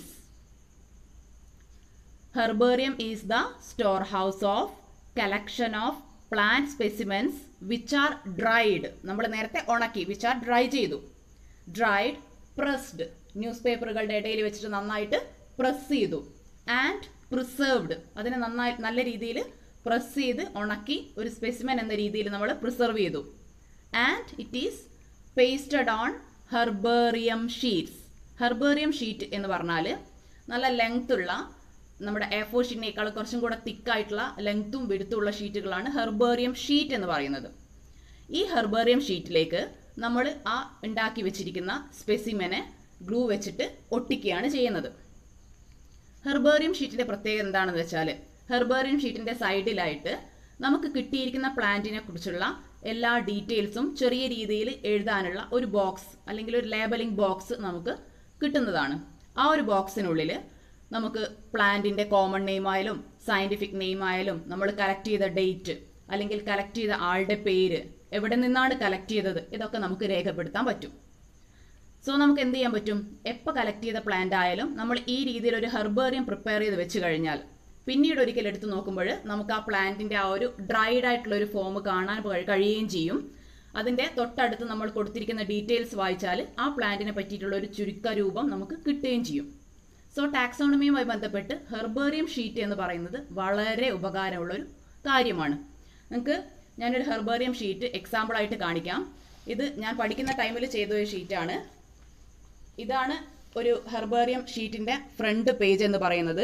Herbarium is the storehouse of collection of plant specimens which are dried. നമ്മൾ നേരത്തെ ഉണക്കി, which are dry ചെയ്തു. Dried, pressed, news പേപ്പറുകളുടെ ഇടയിൽ വെച്ചിട്ട് നന്നായിട്ട് press ചെയ്തു. And preserved, അതിനെ നല്ല രീതിയിൽ പ്രസ് ചെയ്ത് ഉണക്കി ഒരു സ്പെസിമെൻ എന്ന രീതിയിൽ നമ്മൾ പ്രിസർവ് ചെയ്തു. And it is pasted on herbarium sheets. Herbarium sheet എന്ന് പറഞ്ഞാൽ നല്ല ലെങ്ത് ഉള്ള, നമ്മുടെ A4 ഷീറ്റിനേക്കാൾ കുറച്ചും കൂടെ തിക്കായിട്ടുള്ള ലെങ്ത്തും വിടുത്തുള്ള ഷീറ്റുകളാണ് ഹെർബേറിയം ഷീറ്റ് എന്ന് പറയുന്നത്. ഈ ഹെർബേറിയം ഷീറ്റിലേക്ക് നമ്മൾ ആ ഉണ്ടാക്കി വെച്ചിരിക്കുന്ന സ്പെസിമെനെ ഗ്ലൂ വെച്ചിട്ട് ഒട്ടിക്കുകയാണ് ചെയ്യുന്നത്. ഹെർബേറിയം ഷീറ്റിൻ്റെ പ്രത്യേകത എന്താണെന്ന് വെച്ചാൽ ഹെർബേറിയം ഷീറ്റിൻ്റെ സൈഡിലായിട്ട് നമുക്ക് കിട്ടിയിരിക്കുന്ന പ്ലാന്റിനെ കുറിച്ചുള്ള എല്ലാ ഡീറ്റെയിൽസും ചെറിയ രീതിയിൽ എഴുതാനുള്ള ഒരു ബോക്സ് അല്ലെങ്കിൽ ഒരു ലേബലിംഗ് ബോക്സ് നമുക്ക് കിട്ടുന്നതാണ്. ആ ഒരു ബോക്സിനുള്ളിൽ നമുക്ക് പ്ലാന്റിൻ്റെ കോമൺ നെയിം ആയാലും സയൻറ്റിഫിക് നെയിം ആയാലും നമ്മൾ കളക്ട് ചെയ്ത ഡേറ്റ് അല്ലെങ്കിൽ കളക്ട് ചെയ്ത ആളുടെ പേര്, എവിടെ നിന്നാണ് കളക്ട് ചെയ്തത്, ഇതൊക്കെ നമുക്ക് രേഖപ്പെടുത്താൻ പറ്റും. സോ നമുക്ക് എന്ത് ചെയ്യാൻ പറ്റും, എപ്പോൾ കളക്ട് ചെയ്ത പ്ലാന്റ് ആയാലും നമ്മൾ ഈ രീതിയിൽ ഒരു ഹെർബേറിയം പ്രിപ്പയർ ചെയ്ത് വെച്ച് കഴിഞ്ഞാൽ പിന്നീട് ഒരിക്കൽ എടുത്ത് നോക്കുമ്പോൾ നമുക്ക് ആ പ്ലാന്റിൻ്റെ ആ ഒരു ഡ്രൈഡ് ആയിട്ടുള്ള ഒരു ഫോം കാണാൻ കഴിയുകയും ചെയ്യും. അതിൻ്റെ തൊട്ടടുത്ത് നമ്മൾ കൊടുത്തിരിക്കുന്ന ഡീറ്റെയിൽസ് വായിച്ചാൽ ആ പ്ലാന്റിനെ പറ്റിയിട്ടുള്ള ഒരു ചുരുക്ക രൂപം നമുക്ക് കിട്ടുകയും ചെയ്യും. സോ ടാക്സോണമിയുമായി ബന്ധപ്പെട്ട് ഹെർബേറിയം ഷീറ്റ് എന്ന് പറയുന്നത് വളരെ ഉപകാരമുള്ളൊരു കാര്യമാണ്. നിങ്ങൾക്ക് ഞാനൊരു ഹെർബേറിയം ഷീറ്റ് എക്സാമ്പിളായിട്ട് കാണിക്കാം. ഇത് ഞാൻ പഠിക്കുന്ന ടൈമിൽ ചെയ്ത ഒരു ഷീറ്റാണ്. ഇതാണ് ഒരു ഹെർബേറിയം ഷീറ്റിൻ്റെ ഫ്രണ്ട് പേജ് എന്ന് പറയുന്നത്.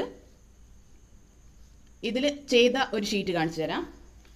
ഇതിൽ ചെയ്ത ഒരു ഷീറ്റ് കാണിച്ചു തരാം.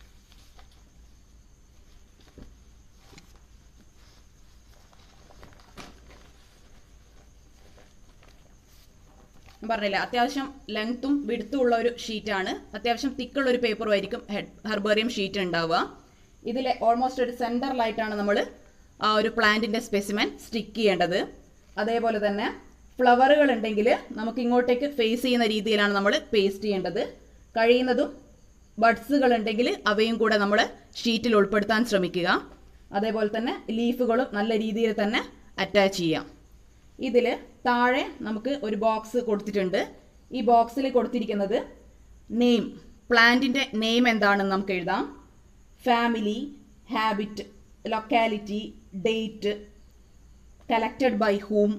ഞാൻ പറഞ്ഞില്ല, അത്യാവശ്യം ലെങ്ത്തും വിടുത്തും ഉള്ള ഒരു ഷീറ്റാണ്. അത്യാവശ്യം തിക്കുള്ള ഒരു പേപ്പറും ആയിരിക്കും ഹെർബേറിയം ഷീറ്റ് ഉണ്ടാവുക. ഇതിൽ ഓൾമോസ്റ്റ് ഒരു സെൻറ്ററിലായിട്ടാണ് നമ്മൾ ആ ഒരു പ്ലാന്റിൻ്റെ സ്പെസിമെൻ സ്റ്റിക്ക് ചെയ്യേണ്ടത്. അതേപോലെ തന്നെ ഫ്ലവറുകൾ ഉണ്ടെങ്കിൽ നമുക്ക് ഇങ്ങോട്ടേക്ക് ഫേസ് ചെയ്യുന്ന രീതിയിലാണ് നമ്മൾ പേസ്റ്റ് ചെയ്യേണ്ടത്. കഴിയുന്നതും ബഡ്സുകൾ ഉണ്ടെങ്കിൽ അവയും കൂടെ നമ്മൾ ഷീറ്റിൽ ഉൾപ്പെടുത്താൻ ശ്രമിക്കുക. അതേപോലെ തന്നെ ലീഫുകളും നല്ല രീതിയിൽ തന്നെ അറ്റാച്ച് ചെയ്യാം. ഇതിൽ താഴെ നമുക്ക് ഒരു ബോക്സ് കൊടുത്തിട്ടുണ്ട്. ഈ ബോക്സിൽ കൊടുത്തിരിക്കുന്നത് നെയിം, പ്ലാന്റിൻ്റെ നെയിം എന്താണെന്ന് നമുക്ക് എഴുതാം. Family, habit, locality, date, collected by whom,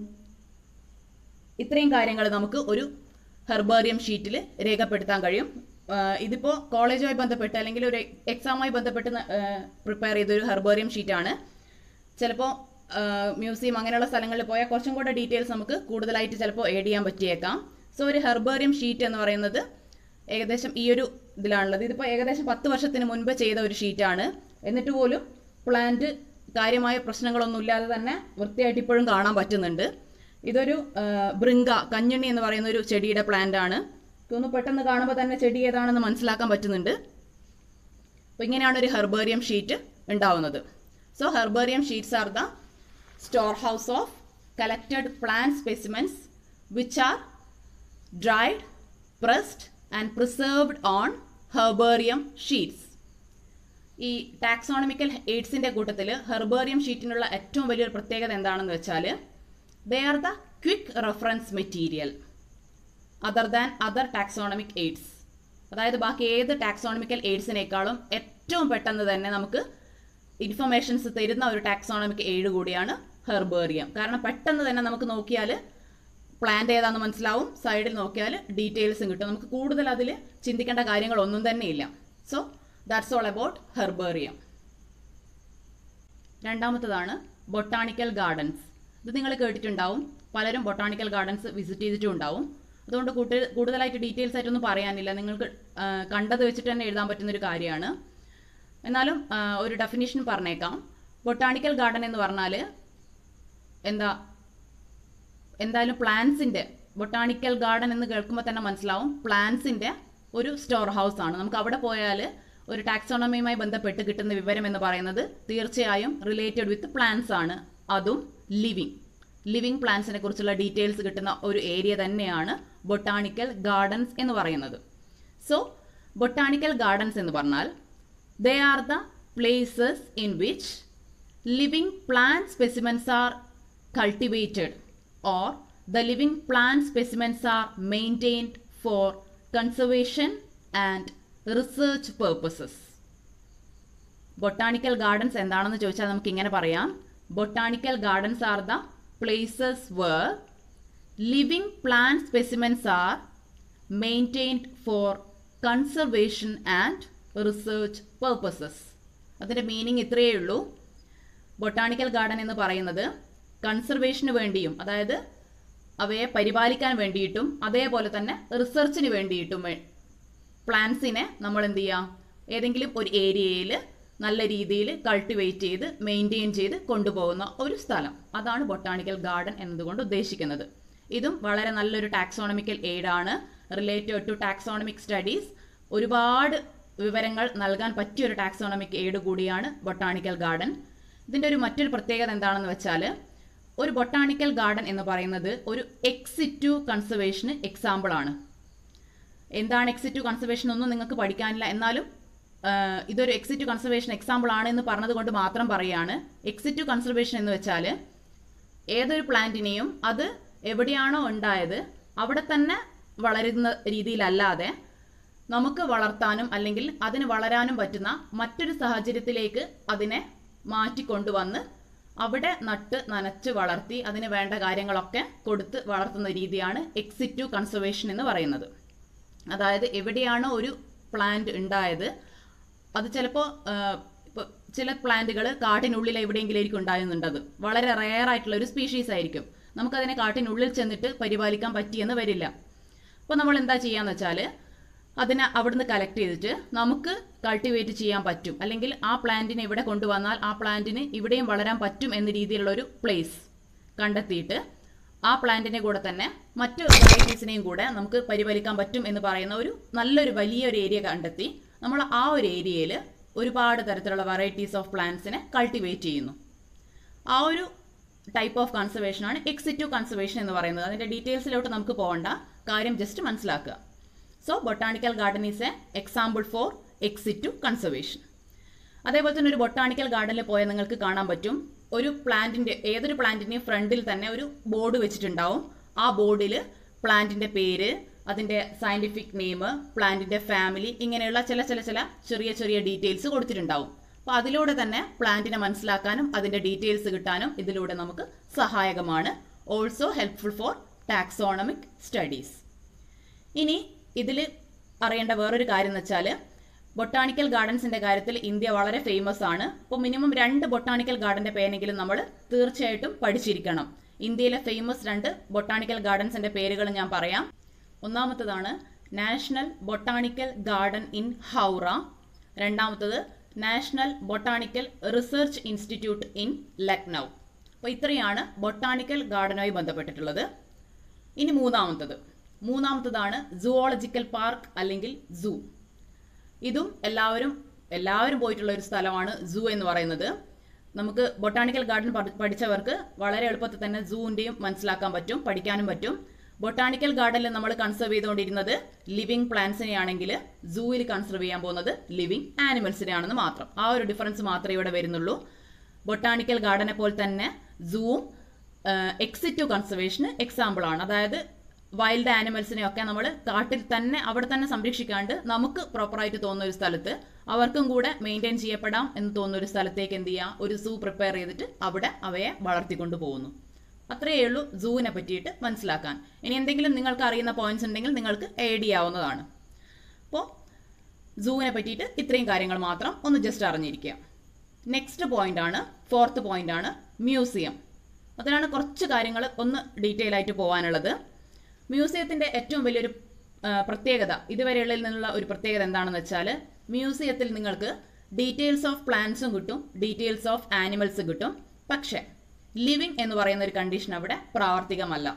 ഇത്രയും കാര്യങ്ങൾ നമുക്ക് ഒരു ഹെർബേറിയം ഷീറ്റിൽ രേഖപ്പെടുത്താൻ കഴിയും. ഇതിപ്പോൾ കോളേജുമായി ബന്ധപ്പെട്ട് അല്ലെങ്കിൽ ഒരു എക്സാമുമായി ബന്ധപ്പെട്ട് പ്രിപ്പയർ ചെയ്തൊരു ഹെർബേറിയം ഷീറ്റാണ്. ചിലപ്പോൾ മ്യൂസിയം അങ്ങനെയുള്ള സ്ഥലങ്ങളിൽ പോയാൽ കുറച്ചും കൂടെ ഡീറ്റെയിൽസ് നമുക്ക് കൂടുതലായിട്ട് ചിലപ്പോൾ ആഡ് ചെയ്യാൻ പറ്റിയേക്കാം. സോ ഒരു ഹെർബേറിയം ഷീറ്റ് എന്ന് പറയുന്നത് ഏകദേശം ഈ ഒരു ഇതിലാണുള്ളത്. ഇതിപ്പോൾ ഏകദേശം 10 വർഷത്തിന് മുൻപ് ചെയ്ത ഒരു ഷീറ്റാണ്. എന്നിട്ട് പോലും പ്ലാന്റ് കാര്യമായ പ്രശ്നങ്ങളൊന്നുമില്ലാതെ തന്നെ വൃത്തിയായിട്ട് ഇപ്പോഴും കാണാൻ പറ്റുന്നുണ്ട്. ഇതൊരു ബ്രിങ്ക, കഞ്ഞുണ്ണി എന്ന് പറയുന്ന ഒരു ചെടിയുടെ പ്ലാന്റ് ആണ്. ഒന്ന് പെട്ടെന്ന് കാണുമ്പോൾ തന്നെ ചെടി ഏതാണെന്ന് മനസ്സിലാക്കാൻ പറ്റുന്നുണ്ട്. അപ്പോൾ ഇങ്ങനെയാണ് ഒരു ഹെർബേറിയം ഷീറ്റ് ഉണ്ടാവുന്നത്. So herbarium sheets are the store house of collected plant specimens which are dried, pressed and preserved on herbarium sheets. ഈ ടാക്സോണമിക്കൽ എയ്ഡ്സിൻ്റെ കൂട്ടത്തിൽ ഹെർബേറിയം ഷീറ്റിനുള്ള ഏറ്റവും വലിയൊരു പ്രത്യേകത എന്താണെന്ന് വെച്ചാൽ they are the quick reference material other than other taxonomic aids. അതായത് ബാക്കി ഏത് ടാക്സോണമിക്കൽ എയ്ഡ്സിനേക്കാളും ഏറ്റവും പെട്ടെന്ന് തന്നെ നമുക്ക് ഇൻഫർമേഷൻസ് തരുന്ന ഒരു ടാക്സോണമിക് എയ്ഡ് കൂടിയാണ് ഹെർബേറിയം. കാരണം പെട്ടെന്ന് തന്നെ നമുക്ക് നോക്കിയാൽ പ്ലാന്റ് ഏതാണെന്ന് മനസ്സിലാവും, സൈഡിൽ നോക്കിയാൽ ഡീറ്റെയിൽസും കിട്ടും. നമുക്ക് കൂടുതൽ അതിൽ ചിന്തിക്കേണ്ട കാര്യങ്ങളൊന്നും തന്നെ ഇല്ല. So that's all about herbarium. രണ്ടാമത്തതാണ് ബൊട്ടാണിക്കൽ ഗാർഡൻസ്. ഇത് നിങ്ങൾ കേട്ടിട്ടുണ്ടാവും, പലരും ബൊട്ടാണിക്കൽ ഗാർഡൻസ് വിസിറ്റ് ചെയ്തിട്ടും ഉണ്ടാവും. അതുകൊണ്ട് കൂടുതലായിട്ട് ഡീറ്റെയിൽസ് ആയിട്ടൊന്നും പറയാനില്ല, നിങ്ങൾക്ക് കണ്ടത് വെച്ചിട്ട് തന്നെ എഴുതാൻ പറ്റുന്നൊരു കാര്യമാണ്. എന്നാലും ഒരു ഡെഫിനിഷൻ പറഞ്ഞേക്കാം. ബൊട്ടാണിക്കൽ ഗാർഡൻ എന്ന് പറഞ്ഞാൽ എന്താ, എന്തായാലും പ്ലാന്റ്സിൻ്റെ ബൊട്ടാണിക്കൽ ഗാർഡൻ എന്ന് കേൾക്കുമ്പോൾ തന്നെ മനസ്സിലാവും പ്ലാന്റ്സിൻ്റെ ഒരു സ്റ്റോർ ഹൗസ് ആണ്. നമുക്ക് അവിടെ പോയാൽ ഒരു ടാക്സോണമിയുമായി ബന്ധപ്പെട്ട് കിട്ടുന്ന വിവരം എന്ന് പറയുന്നത് തീർച്ചയായും റിലേറ്റഡ് വിത്ത് പ്ലാന്റ്സ് ആണ്. അതും ലിവിങ് പ്ലാന്റ്സിനെ കുറിച്ചുള്ള ഡീറ്റെയിൽസ് കിട്ടുന്ന ഒരു ഏരിയ തന്നെയാണ് ബൊട്ടാണിക്കൽ ഗാർഡൻസ് എന്ന് പറയുന്നത്. സോ ബൊട്ടാണിക്കൽ ഗാർഡൻസ് എന്ന് പറഞ്ഞാൽ they are the places in which living plant specimens are cultivated or the living plant specimens are maintained for conservation and research purposes. Botanical gardens എന്താണെന്ന് ചോദിച്ചാൽ നമുക്ക് ഇങ്ങനെ പറയാം. Botanical gardens are the places where living plant specimens are maintained for conservation and research purposes. അതിൻ്റെ മീനിങ് ഇത്രയേ ഉള്ളൂ. Botanical garden എന്ന് പറയുന്നത് കൺസർവേഷന് വേണ്ടിയും, അതായത് അവയെ പരിപാലിക്കാൻ വേണ്ടിയിട്ടും അതേപോലെ തന്നെ റിസർച്ചിന് വേണ്ടിയിട്ടും പ്ലാന്റ്സിനെ നമ്മൾ എന്ത് ചെയ്യുക, ഏതെങ്കിലും ഒരു ഏരിയയിൽ നല്ല രീതിയിൽ കൾട്ടിവേറ്റ് ചെയ്ത് മെയിൻറ്റെയിൻ ചെയ്ത് കൊണ്ടുപോകുന്ന ഒരു സ്ഥലം, അതാണ് ബൊട്ടാണിക്കൽ ഗാർഡൻ എന്നതുകൊണ്ട് ഉദ്ദേശിക്കുന്നത്. ഇതും വളരെ നല്ലൊരു ടാക്സോണമിക്കൽ എയ്ഡാണ്. റിലേറ്റഡ് ടു ടാക്സോണമിക് സ്റ്റഡീസ് ഒരുപാട് വിവരങ്ങൾ നൽകാൻ പറ്റിയൊരു ടാക്സോണമിക് എയ്ഡ് കൂടിയാണ് ബൊട്ടാണിക്കൽ ഗാർഡൻ. ഇതിൻ്റെ മറ്റൊരു പ്രത്യേകത എന്താണെന്ന് വെച്ചാൽ, ഒരു ബൊട്ടാണിക്കൽ ഗാർഡൻ എന്ന് പറയുന്നത് ഒരു എക്സിറ്റു കൺസർവേഷന് എക്സാമ്പിൾ ആണ്. എന്താണ് എക്സിറ്റു കൺസർവേഷൻ ഒന്നും നിങ്ങൾക്ക് പഠിക്കാനില്ല, എന്നാലും ഇതൊരു എക്സിറ്റു കൺസർവേഷൻ എക്സാമ്പിൾ ആണ് എന്ന് പറഞ്ഞതുകൊണ്ട് മാത്രം പറയുകയാണ്. എക്സിറ്റു കൺസർവേഷൻ എന്ന് വെച്ചാൽ ഏതൊരു പ്ലാന്റിനെയും അത് എവിടെയാണോ ഉണ്ടായത് അവിടെ തന്നെ വളരുന്ന രീതിയിലല്ലാതെ നമുക്ക് വളർത്താനും അല്ലെങ്കിൽ അതിന് വളരാനും പറ്റുന്ന മറ്റൊരു സാഹചര്യത്തിലേക്ക് അതിനെ മാറ്റിക്കൊണ്ടുവന്ന് അവിടെ നട്ട് നനച്ച് വളർത്തി അതിന് വേണ്ട കാര്യങ്ങളൊക്കെ കൊടുത്ത് വളർത്തുന്ന രീതിയാണ് എക്സിറ്റു കൺസർവേഷൻ എന്ന് പറയുന്നത്. അതായത് എവിടെയാണോ ഒരു പ്ലാന്റ് ഉണ്ടായത്, അത് ചിലപ്പോൾ ഇപ്പോൾ ചില പ്ലാന്റുകൾ കാട്ടിനുള്ളിൽ എവിടെയെങ്കിലും ആയിരിക്കും ഉണ്ടാകുന്നുണ്ടത്, വളരെ റെയർ ആയിട്ടുള്ള ഒരു സ്പീഷീസ് ആയിരിക്കും. നമുക്കതിനെ കാട്ടിനുള്ളിൽ ചെന്നിട്ട് പരിപാലിക്കാൻ പറ്റിയെന്ന് വരില്ല. അപ്പോൾ നമ്മൾ എന്താ ചെയ്യാന്ന് വെച്ചാൽ അതിനെ അവിടുന്ന് കളക്ട് ചെയ്തിട്ട് നമുക്ക് കൾട്ടിവേറ്റ് ചെയ്യാൻ പറ്റും, അല്ലെങ്കിൽ ആ പ്ലാന്റിനെ ഇവിടെ കൊണ്ടുവന്നാൽ ആ പ്ലാന്റിന് ഇവിടെയും വളരാൻ പറ്റും എന്ന രീതിയിലുള്ളൊരു പ്ലേസ് കണ്ടെത്തിയിട്ട് ആ പ്ലാന്റിനെ കൂടെ തന്നെ മറ്റു വെറൈറ്റീസിനെയും കൂടെ നമുക്ക് പരിപാലിക്കാൻ പറ്റും എന്ന് പറയുന്ന ഒരു നല്ലൊരു വലിയൊരു ഏരിയ കണ്ടെത്തി നമ്മൾ ആ ഒരു ഏരിയയിൽ ഒരുപാട് തരത്തിലുള്ള വെറൈറ്റീസ് ഓഫ് പ്ലാന്റ്സിനെ കൾട്ടിവേറ്റ് ചെയ്യുന്നു. ആ ഒരു ടൈപ്പ് ഓഫ് കൺസർവേഷനാണ് എക്സിറ്റു കൺസർവേഷൻ എന്ന് പറയുന്നത്. അതിൻ്റെ ഡീറ്റെയിൽസിലോട്ട് നമുക്ക് പോകേണ്ട, കാര്യം ജസ്റ്റ് മനസ്സിലാക്കുക. So botanical garden is a example for ex situ conservation. അതേപോലെ തന്നെ ഒരു ബൊട്ടാണിക്കൽ ഗാർഡനിൽ പോയാൽ നിങ്ങൾക്ക് കാണാൻ പറ്റും, ഒരു പ്ലാന്റിൻ്റെ ഏതൊരു പ്ലാന്റിൻ്റെയും ഫ്രണ്ടിൽ തന്നെ ഒരു ബോർഡ് വെച്ചിട്ടുണ്ടാവും. ആ ബോർഡിൽ പ്ലാന്റിൻ്റെ പേര്, അതിൻ്റെ സയൻറ്റിഫിക് നെയിം, പ്ലാന്റിൻ്റെ ഫാമിലി, ഇങ്ങനെയുള്ള ചില ചെറിയ ചെറിയ ഡീറ്റെയിൽസ് കൊടുത്തിട്ടുണ്ടാവും. അപ്പോൾ അതിലൂടെ തന്നെ പ്ലാന്റിനെ മനസ്സിലാക്കാനും അതിൻ്റെ ഡീറ്റെയിൽസ് കിട്ടാനും ഇതിലൂടെ നമുക്ക് സഹായകമാണ്. Also helpful for taxonomic studies. ഇനി ഇതിൽ അറിയേണ്ട വേറൊരു കാര്യം എന്ന് വെച്ചാൽ, ബൊട്ടാണിക്കൽ ഗാർഡൻസിൻ്റെ കാര്യത്തിൽ ഇന്ത്യ വളരെ ഫേമസ് ആണ്. അപ്പോൾ മിനിമം 2 ബൊട്ടാണിക്കൽ ഗാർഡൻ്റെ പേരെങ്കിലും നമ്മൾ തീർച്ചയായിട്ടും പഠിച്ചിരിക്കണം. ഇന്ത്യയിലെ ഫേമസ് 2 ബൊട്ടാണിക്കൽ ഗാർഡൻസിൻ്റെ പേരുകൾ ഞാൻ പറയാം. ഒന്നാമത്തതാണ് national botanical garden in Howrah, രണ്ടാമത്തത് national botanical research institute in Lucknow. അപ്പോൾ ഇത്രയാണ് ബൊട്ടാണിക്കൽ ഗാർഡനുമായി ബന്ധപ്പെട്ടിട്ടുള്ളത്. ഇനി മൂന്നാമത്തതാണ് സുവോളജിക്കൽ പാർക്ക് അല്ലെങ്കിൽ സൂ. ഇതും എല്ലാവരും പോയിട്ടുള്ള ഒരു സ്ഥലമാണ് സൂ എന്ന് പറയുന്നത്. നമുക്ക് ബൊട്ടാണിക്കൽ ഗാർഡൻ പഠിച്ചവർക്ക് വളരെ എളുപ്പത്തിൽ തന്നെ സൂവിൻ്റെയും മനസ്സിലാക്കാൻ പറ്റും, പഠിക്കാനും പറ്റും. ബൊട്ടാണിക്കൽ ഗാർഡനിൽ നമ്മൾ കൺസർവ് ചെയ്തുകൊണ്ടിരുന്നത് ലിവിങ് പ്ലാന്റ്സിനെ ആണെങ്കിൽ സൂവിൽ കൺസർവ് ചെയ്യാൻ പോകുന്നത് ലിവിങ് ആനിമൽസിനെയാണെന്ന് മാത്രം. ആ ഒരു ഡിഫറൻസ് മാത്രമേ ഇവിടെ വരുന്നുള്ളൂ. ബൊട്ടാണിക്കൽ ഗാർഡനെ പോലെ തന്നെ സൂവും എക്സിറ്റു കൺസർവേഷന് എക്സാമ്പിളാണ്. അതായത് വൈൽഡ് ആനിമൽസിനെയൊക്കെ നമ്മൾ കാട്ടിൽ തന്നെ അവിടെ തന്നെ സംരക്ഷിക്കാണ്ട് നമുക്ക് പ്രോപ്പറായിട്ട് തോന്നുന്ന ഒരു സ്ഥലത്ത് അവർക്കും കൂടെ മെയിൻറ്റെയിൻ ചെയ്യപ്പെടാം എന്ന് തോന്നുന്ന ഒരു സ്ഥലത്തേക്ക് എന്ത് ചെയ്യുക, ഒരു സൂ പ്രിപ്പയർ ചെയ്തിട്ട് അവിടെ അവയെ വളർത്തിക്കൊണ്ട് പോകുന്നു. അത്രയേ ഉള്ളൂ സൂവിനെ പറ്റിയിട്ട് മനസ്സിലാക്കാൻ. ഇനി എന്തെങ്കിലും നിങ്ങൾക്ക് അറിയുന്ന പോയിന്റ്സ് ഉണ്ടെങ്കിൽ നിങ്ങൾക്ക് ആഡ് ചെയ്യാവുന്നതാണ്. അപ്പോൾ സൂവിനെ പറ്റിയിട്ട് ഇത്രയും കാര്യങ്ങൾ മാത്രം ഒന്ന് ജസ്റ്റ് അറിഞ്ഞിരിക്കുക. നെക്സ്റ്റ് പോയിന്റാണ്, 4th പോയിന്റാണ് മ്യൂസിയം. അതിനാണ് കുറച്ച് കാര്യങ്ങൾ ഒന്ന് ഡീറ്റെയിൽ ആയിട്ട് പോകാനുള്ളത്. മ്യൂസിയത്തിൻ്റെ ഏറ്റവും വലിയൊരു പ്രത്യേകത, ഇതുവരെയുള്ളതിൽ നിന്നുള്ള ഒരു പ്രത്യേകത എന്താണെന്ന് വെച്ചാൽ, മ്യൂസിയത്തിൽ നിങ്ങൾക്ക് ഡീറ്റെയിൽസ് ഓഫ് പ്ലാന്റ്സും കിട്ടും, ഡീറ്റെയിൽസ് ഓഫ് ആനിമൽസും കിട്ടും. പക്ഷേ ലിവിങ് എന്ന് പറയുന്ന ഒരു കണ്ടീഷൻ അവിടെ പ്രാവർത്തികമല്ല.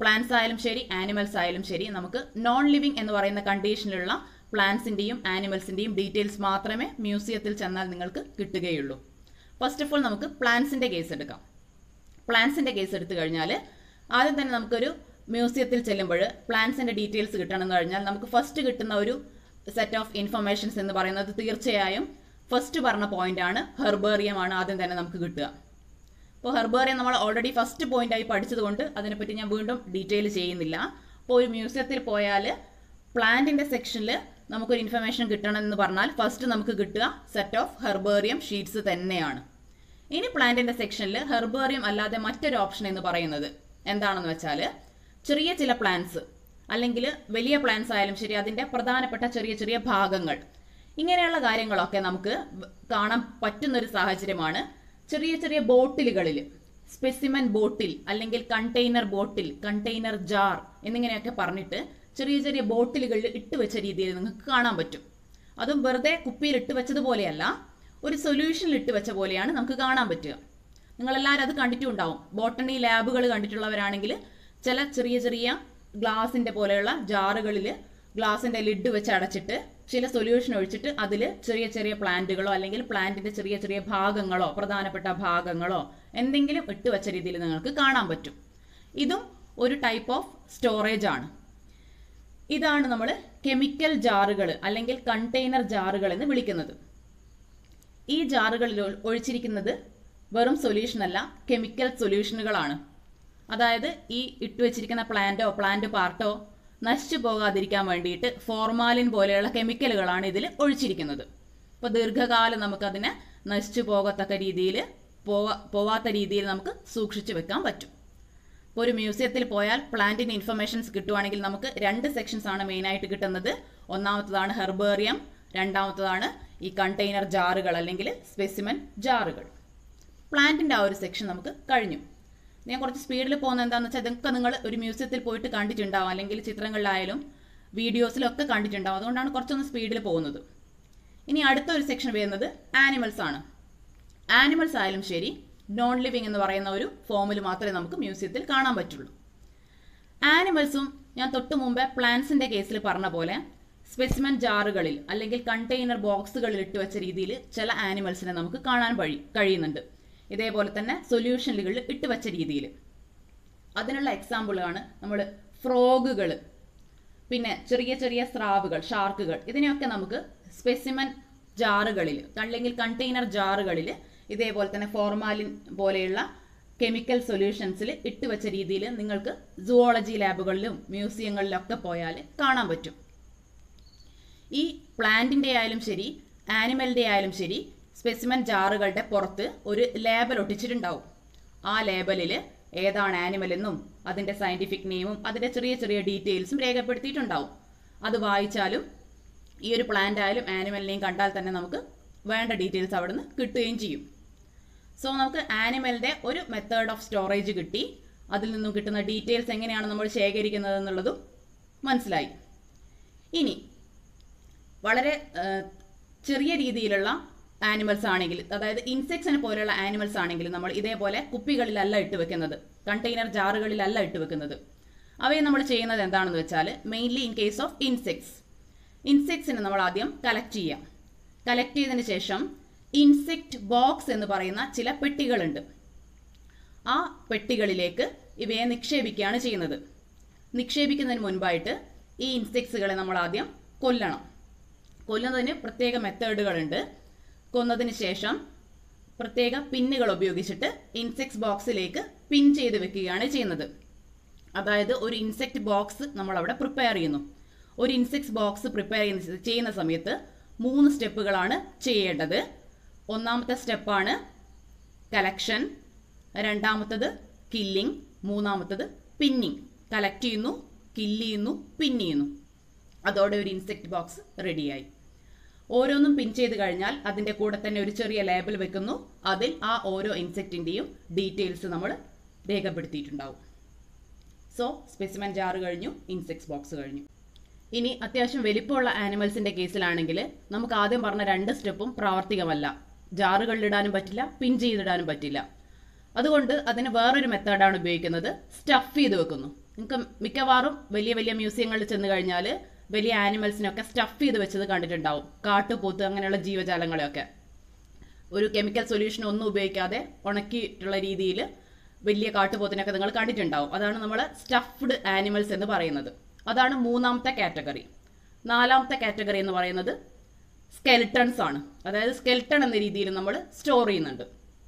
പ്ലാന്റ്സ് ആയാലും ശരി ആനിമൽസ് ആയാലും ശരി നമുക്ക് നോൺ ലിവിങ് എന്ന് പറയുന്ന കണ്ടീഷനിലുള്ള പ്ലാന്റ്സിന്റെയും ആനിമൽസിന്റെയും ഡീറ്റെയിൽസ് മാത്രമേ മ്യൂസിയത്തിൽ ചെന്നാൽ നിങ്ങൾക്ക് കിട്ടുകയുള്ളൂ. ഫസ്റ്റ് ഓഫ് ഓൾ നമുക്ക് പ്ലാന്റ്സിന്റെ കേസ് എടുക്കാം. പ്ലാന്റ്സിന്റെ കേസ് എടുത്തു കഴിഞ്ഞാൽ ആദ്യം തന്നെ നമുക്കൊരു മ്യൂസിയത്തിൽ ചെല്ലുമ്പോൾ പ്ലാന്റ്സിന്റെ ഡീറ്റെയിൽസ് കിട്ടണമെന്ന് കഴിഞ്ഞാൽ നമുക്ക് ഫസ്റ്റ് കിട്ടുന്ന ഒരു സെറ്റ് ഓഫ് ഇൻഫർമേഷൻസ് എന്ന് പറയുന്നത് തീർച്ചയായും ഫസ്റ്റ് പറഞ്ഞ പോയിന്റ് ആണ്, ഹെർബേറിയം ആണ് ആദ്യം തന്നെ നമുക്ക് കിട്ടുക. അപ്പോൾ ഹെർബേറിയം നമ്മൾ ഓൾറെഡി ഫസ്റ്റ് പോയിന്റായി പഠിച്ചതുകൊണ്ട് അതിനെപ്പറ്റി ഞാൻ വീണ്ടും ഡീറ്റെയിൽ ചെയ്യുന്നില്ല. അപ്പോൾ ഒരു മ്യൂസിയത്തിൽ പോയാൽ പ്ലാന്റിന്റെ സെക്ഷനിൽ നമുക്കൊരു ഇൻഫർമേഷൻ കിട്ടണം എന്ന് പറഞ്ഞാൽ ഫസ്റ്റ് നമുക്ക് കിട്ടുക സെറ്റ് ഓഫ് ഹെർബേറിയം ഷീറ്റ്സ് തന്നെയാണ്. ഇനി പ്ലാന്റിന്റെ സെക്ഷനിൽ ഹെർബേറിയം അല്ലാതെ മറ്റൊരു ഓപ്ഷൻ എന്ന് പറയുന്നത് എന്താണെന്ന് വെച്ചാൽ ചെറിയ ചില പ്ലാന്റ്സ് അല്ലെങ്കിൽ വലിയ പ്ലാന്റ്സ് ആയാലും ശരി അതിന്റെ പ്രധാനപ്പെട്ട ചെറിയ ചെറിയ ഭാഗങ്ങൾ, ഇങ്ങനെയുള്ള കാര്യങ്ങളൊക്കെ നമുക്ക് കാണാൻ പറ്റുന്ന ഒരു സാഹചര്യമാണ് ചെറിയ ചെറിയ ബോട്ടിലുകളിൽ, സ്പെസിമൻ ബോട്ടിൽ അല്ലെങ്കിൽ കണ്ടെയ്നർ ബോട്ടിൽ, കണ്ടെയ്നർ ജാർ എന്നിങ്ങനെയൊക്കെ പറഞ്ഞിട്ട് ചെറിയ ചെറിയ ബോട്ടിലുകളിൽ ഇട്ടുവെച്ച രീതിയിൽ നിങ്ങൾക്ക് കാണാൻ പറ്റും. അതും വെറുതെ കുപ്പിയിൽ ഇട്ട് വെച്ചതുപോലെയല്ല, ഒരു സൊല്യൂഷനിൽ ഇട്ട് വെച്ച പോലെയാണ് നമുക്ക് കാണാൻ പറ്റുക. നിങ്ങളെല്ലാവരും അത് കണ്ടിട്ടുണ്ടാവും. ബോട്ടണി ലാബുകൾ കണ്ടിട്ടുള്ളവരാണെങ്കിൽ ചില ചെറിയ ചെറിയ ഗ്ലാസിന്റെ പോലെയുള്ള ജാറുകളിൽ ഗ്ലാസിന്റെ ലിഡ് വെച്ച് അടച്ചിട്ട് ചില സൊല്യൂഷൻ ഒഴിച്ചിട്ട് അതിൽ ചെറിയ ചെറിയ പ്ലാന്റുകളോ അല്ലെങ്കിൽ പ്ലാന്റിന്റെ ചെറിയ ചെറിയ ഭാഗങ്ങളോ പ്രധാനപ്പെട്ട ഭാഗങ്ങളോ എന്തെങ്കിലും ഇട്ട് വെച്ച രീതിയിൽ നിങ്ങൾക്ക് കാണാൻ പറ്റും. ഇതും ഒരു ടൈപ്പ് ഓഫ് സ്റ്റോറേജ് ആണ്. ഇതാണ് നമ്മൾ കെമിക്കൽ ജാറുകൾ അല്ലെങ്കിൽ കണ്ടെയ്നർ ജാറുകൾ എന്ന് വിളിക്കുന്നത്. ഈ ജാറുകളിൽ ഒഴിച്ചിരിക്കുന്നത് വെറും സൊല്യൂഷൻ അല്ല, കെമിക്കൽ സൊല്യൂഷനുകളാണ്. അതായത് ഈ ഇട്ടുവെച്ചിരിക്കുന്ന പ്ലാന്റ് പാർട്ടോ നശിച്ചു പോകാതിരിക്കാൻ വേണ്ടിയിട്ട് ഫോർമാലിൻ പോലെയുള്ള കെമിക്കലുകളാണ് ഇതിൽ ഒഴിച്ചിരിക്കുന്നത്. അപ്പോൾ ദീർഘകാലം നമുക്കതിനെ നശിച്ചു പോകത്തക്ക രീതിയിൽ പോവാത്ത രീതിയിൽ നമുക്ക് സൂക്ഷിച്ചു വെക്കാൻ പറ്റും. ഇപ്പോൾ ഒരു മ്യൂസിയത്തിൽ പോയാൽ പ്ലാന്റിന്റെ ഇൻഫർമേഷൻസ് കിട്ടുവാണെങ്കിൽ നമുക്ക് രണ്ട് സെക്ഷൻസ് ആണ് മെയിനായിട്ട് കിട്ടുന്നത്. ഒന്നാമത്തതാണ് ഹെർബേറിയം, രണ്ടാമത്തതാണ് ഈ കണ്ടെയ്നർ ജാറുകൾ അല്ലെങ്കിൽ സ്പെസിമൻ ജാറുകൾ. പ്ലാന്റിന്റെ ആ ഒരു സെക്ഷൻ നമുക്ക് കഴിഞ്ഞു. ഞാൻ കുറച്ച് സ്പീഡിൽ പോകുന്നത് എന്താണെന്ന് വെച്ചാൽ ഇതൊക്കെ നിങ്ങൾ ഒരു മ്യൂസിയത്തിൽ പോയിട്ട് കണ്ടിട്ടുണ്ടാവും, അല്ലെങ്കിൽ ചിത്രങ്ങളിലായാലും വീഡിയോസിലൊക്കെ കണ്ടിട്ടുണ്ടാവും. അതുകൊണ്ടാണ് കുറച്ചൊന്ന് സ്പീഡിൽ പോകുന്നത്. ഇനി അടുത്ത ഒരു സെക്ഷൻ വരുന്നത് ആനിമൽസ് ആണ്. ആനിമൽസ് ആയാലും ശരി നോൺ ലിവിങ് എന്ന് പറയുന്ന ഒരു ഫോമിൽ മാത്രമേ നമുക്ക് മ്യൂസിയത്തിൽ കാണാൻ പറ്റുള്ളൂ. ആനിമൽസും ഞാൻ തൊട്ട് മുമ്പേ പ്ലാന്റ്സിന്റെ കേസിൽ പറഞ്ഞ പോലെ സ്പെസിമൻ ജാറുകളിൽ അല്ലെങ്കിൽ കണ്ടെയ്നർ ബോക്സുകളിൽ ഇട്ട് വെച്ച രീതിയിൽ ചില ആനിമൽസിനെ നമുക്ക് കാണാൻ കഴിയുന്നുണ്ട്. ഇതേപോലെ തന്നെ സൊല്യൂഷനുകളിൽ ഇട്ട് വെച്ച രീതിയിൽ. അതിനുള്ള എക്സാമ്പിളാണ് നമ്മൾ ഫ്രോഗുകൾ, പിന്നെ ചെറിയ ചെറിയ സ്രാവുകൾ, ഷാർക്കുകൾ, ഇതിനെയൊക്കെ നമുക്ക് സ്പെസിമൻ ജാറുകളിൽ അല്ലെങ്കിൽ കണ്ടെയ്നർ ജാറുകളിൽ ഇതേപോലെ തന്നെ ഫോർമാലിൻ പോലെയുള്ള കെമിക്കൽ സൊല്യൂഷൻസിൽ ഇട്ട് വെച്ച രീതിയിൽ നിങ്ങൾക്ക് സുവോളജി ലാബുകളിലും മ്യൂസിയങ്ങളിലൊക്കെ പോയാൽ കാണാൻ പറ്റും. ഈ പ്ലാന്റിന്റെ ആയാലും ശരി ആനിമലിന്റെ ആയാലും ശരി സ്പെസിമൻ ജാറുകളുടെ പുറത്ത് ഒരു ലേബൽ ഒട്ടിച്ചിട്ടുണ്ടാവും. ആ ലേബലിൽ ഏതാണ് ആനിമൽ എന്നും അതിന്റെ സയന്റിഫിക് നെയിമും അതിന്റെ ചെറിയ ചെറിയ ഡീറ്റെയിൽസും രേഖപ്പെടുത്തിയിട്ടുണ്ടാവും. അത് വായിച്ചാലും ഈ ഒരു പ്ലാന്റ് ആയാലും ആനിമലിനെയും കണ്ടാൽ തന്നെ നമുക്ക് വേണ്ട ഡീറ്റെയിൽസ് അവിടെ നിന്ന് കിട്ടുകയും ചെയ്യും. സോ നമുക്ക് ആനിമലിന്റെ ഒരു മെത്തേഡ് ഓഫ് സ്റ്റോറേജ് കിട്ടി. അതിൽ നിന്നും കിട്ടുന്ന ഡീറ്റെയിൽസ് എങ്ങനെയാണ് നമ്മൾ ശേഖരിക്കുന്നത് എന്നുള്ളതും മനസ്സിലായി. ഇനി വളരെ ചെറിയ രീതിയിലുള്ള ആനിമൽസ് ആണെങ്കിൽ, അതായത് ഇൻസെക്ട്സിനെ പോലെയുള്ള ആനിമൽസ് ആണെങ്കിൽ നമ്മൾ ഇതേപോലെ കുപ്പികളിലല്ല ഇട്ട് വെക്കുന്നത്, കണ്ടെയ്നർ ജാറുകളിലല്ല ഇട്ട് വെക്കുന്നത്. അവയെ നമ്മൾ ചെയ്യുന്നത് എന്താണെന്ന് വെച്ചാൽ മെയിൻലി ഇൻ കേസ് ഓഫ് ഇൻസെക്ട്സിനെ നമ്മൾ ആദ്യം കളക്ട് ചെയ്യാം. കളക്ട് ചെയ്തതിന് ശേഷം ഇൻസെക്ട് ബോക്സ് എന്ന് പറയുന്ന ചില പെട്ടികളുണ്ട്. ആ പെട്ടികളിലേക്ക് ഇവയെ നിക്ഷേപിക്കുകയാണ് ചെയ്യുന്നത്. നിക്ഷേപിക്കുന്നതിന് മുൻപായിട്ട് ഈ ഇൻസെക്ട്സുകളെ നമ്മൾ ആദ്യം കൊല്ലണം. കൊല്ലുന്നതിന് പ്രത്യേക മെത്തേഡുകളുണ്ട്. കൊന്നതിന് ശേഷം പ്രത്യേക പിന്നുകൾ ഉപയോഗിച്ചിട്ട് ഇൻസെക്ട്സ് ബോക്സിലേക്ക് പിൻ ചെയ്ത് വെക്കുകയാണ് ചെയ്യുന്നത്. അതായത് ഒരു ഇൻസെക്ട് ബോക്സ് നമ്മൾ അവിടെ പ്രിപ്പയർ ചെയ്യുന്നു. ഒരു ഇൻസെക്ട്സ് ബോക്സ് പ്രിപ്പയർ ചെയ്യുന്ന സമയത്ത് 3 സ്റ്റെപ്പുകളാണ് ചെയ്യേണ്ടത്. ഒന്നാമത്തെ സ്റ്റെപ്പാണ് കളക്ഷൻ, രണ്ടാമത്തത് കില്ലിംഗ്, മൂന്നാമത്തത് പിന്നിങ്. കളക്ട് ചെയ്യുന്നു, കില്ല് ചെയ്യുന്നു, പിൻ ചെയ്യുന്നു. അതോടെ ഒരു ഇൻസെക്ട് ബോക്സ് റെഡിയായി. ഓരോന്നും പിൻ ചെയ്ത് കഴിഞ്ഞാൽ അതിൻ്റെ കൂടെ തന്നെ ഒരു ചെറിയ ലേബൽ വെക്കുന്നു. അതിൽ ആ ഓരോ ഇൻസെക്റ്റിൻ്റെയും ഡീറ്റെയിൽസ് നമ്മൾ രേഖപ്പെടുത്തിയിട്ടുണ്ടാവും. സോ സ്പെസിമൻ ജാറ് കഴിഞ്ഞു, ഇൻസെക്ട്സ് ബോക്സ് കഴിഞ്ഞു. ഇനി അത്യാവശ്യം വലിപ്പമുള്ള ആനിമൽസിന്റെ കേസിലാണെങ്കിൽ നമുക്ക് ആദ്യം പറഞ്ഞ 2 സ്റ്റെപ്പും പ്രാവർത്തികമല്ല. ജാറുകളിലിടാനും പറ്റില്ല, പിൻ ചെയ്തിടാനും പറ്റില്ല. അതുകൊണ്ട് അതിന് വേറൊരു മെത്തേഡാണ് ഉപയോഗിക്കുന്നത്. സ്റ്റഫ് ചെയ്ത് വെക്കുന്നു. നിങ്ങൾക്ക് മിക്കവാറും വലിയ വലിയ മ്യൂസിയങ്ങളിൽ ചെന്ന് കഴിഞ്ഞാൽ വലിയ ആനിമൽസിനൊക്കെ സ്റ്റഫ് ചെയ്ത് വെച്ചത് കണ്ടിട്ടുണ്ടാവും. കാട്ടുപോത്ത് അങ്ങനെയുള്ള ജീവജാലങ്ങളെയൊക്കെ ഒരു കെമിക്കൽ സൊല്യൂഷൻ ഒന്നും ഉപയോഗിക്കാതെ ഉണക്കിയിട്ടുള്ള രീതിയിൽ വലിയ കാട്ടുപോത്തിനൊക്കെ നിങ്ങൾ കണ്ടിട്ടുണ്ടാവും. അതാണ് നമ്മൾ സ്റ്റഫ്ഡ് ആനിമൽസ് എന്ന് പറയുന്നത്. അതാണ് മൂന്നാമത്തെ കാറ്റഗറി. നാലാമത്തെ കാറ്റഗറി എന്ന് പറയുന്നത് സ്കെൽട്ടൺസ് ആണ്. അതായത് സ്കെൽട്ടൺ എന്ന രീതിയിൽ നമ്മൾ സ്റ്റോർ ചെയ്യുന്നുണ്ട്.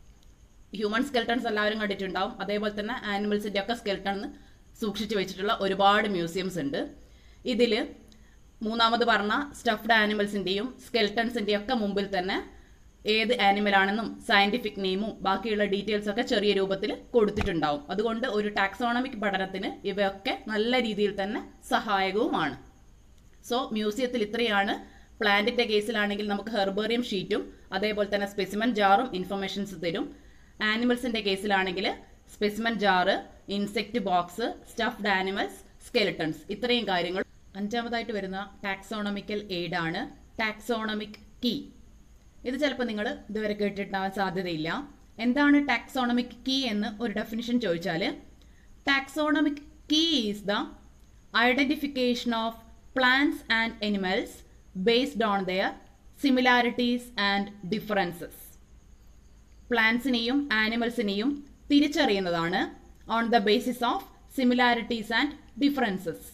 ഹ്യൂമൻ സ്കെൽട്ടൺസ് എല്ലാവരും കണ്ടിട്ടുണ്ടാവും. അതേപോലെ തന്നെ ആനിമൽസിൻ്റെ ഒക്കെ സ്കെൽട്ടൺ സൂക്ഷിച്ചു വെച്ചിട്ടുള്ള ഒരുപാട് മ്യൂസിയംസ് ഉണ്ട്. ഇതിൽ മൂന്നാമത് പറഞ്ഞ സ്റ്റഫ്ഡ് ആനിമൽസിൻ്റെയും സ്കെൽട്ടൺസിൻ്റെയും ഒക്കെ മുമ്പിൽ തന്നെ ഏത് ആനിമൽ ആണെന്നും സയന്റിഫിക് നെയിമും ബാക്കിയുള്ള ഡീറ്റെയിൽസ് ഒക്കെ ചെറിയ രൂപത്തിൽ കൊടുത്തിട്ടുണ്ടാവും. അതുകൊണ്ട് ഒരു ടാക്സോണമിക് പഠനത്തിന് ഇവയൊക്കെ നല്ല രീതിയിൽ തന്നെ സഹായകവുമാണ്. സോ മ്യൂസിയത്തിൽ ഇത്രയാണ്. പ്ലാന്റിന്റെ കേസിലാണെങ്കിൽ നമുക്ക് ഹെർബേറിയം ഷീറ്റും അതേപോലെ തന്നെ സ്പെസിമൻ ജാറും ഇൻഫർമേഷൻസ് തരും. ആനിമൽസിന്റെ കേസിലാണെങ്കിൽ specimen jar, insect box, stuffed animals, skeletons, ഇത്രയും കാര്യങ്ങൾ. അഞ്ചാമതായിട്ട് വരുന്ന ടാക്സോണമിക്കൽ എയ്ഡ് ആണ് ടാക്സോണമിക് കീ. ഇത് ചിലപ്പോൾ നിങ്ങൾ ഇതുവരെ കേട്ടിട്ടുണ്ടാവാൻ സാധ്യതയില്ല. എന്താണ് ടാക്സോണമിക് കീ എന്ന് ഒരു ഡെഫിനിഷൻ ചോദിച്ചാൽ, taxonomic key is the identification of plants and animals based on their similarities and differences. പ്ലാന്റ്സിനെയും ആനിമൽസിനെയും തിരിച്ചറിയുന്നതാണ് on the basis of similarities and differences.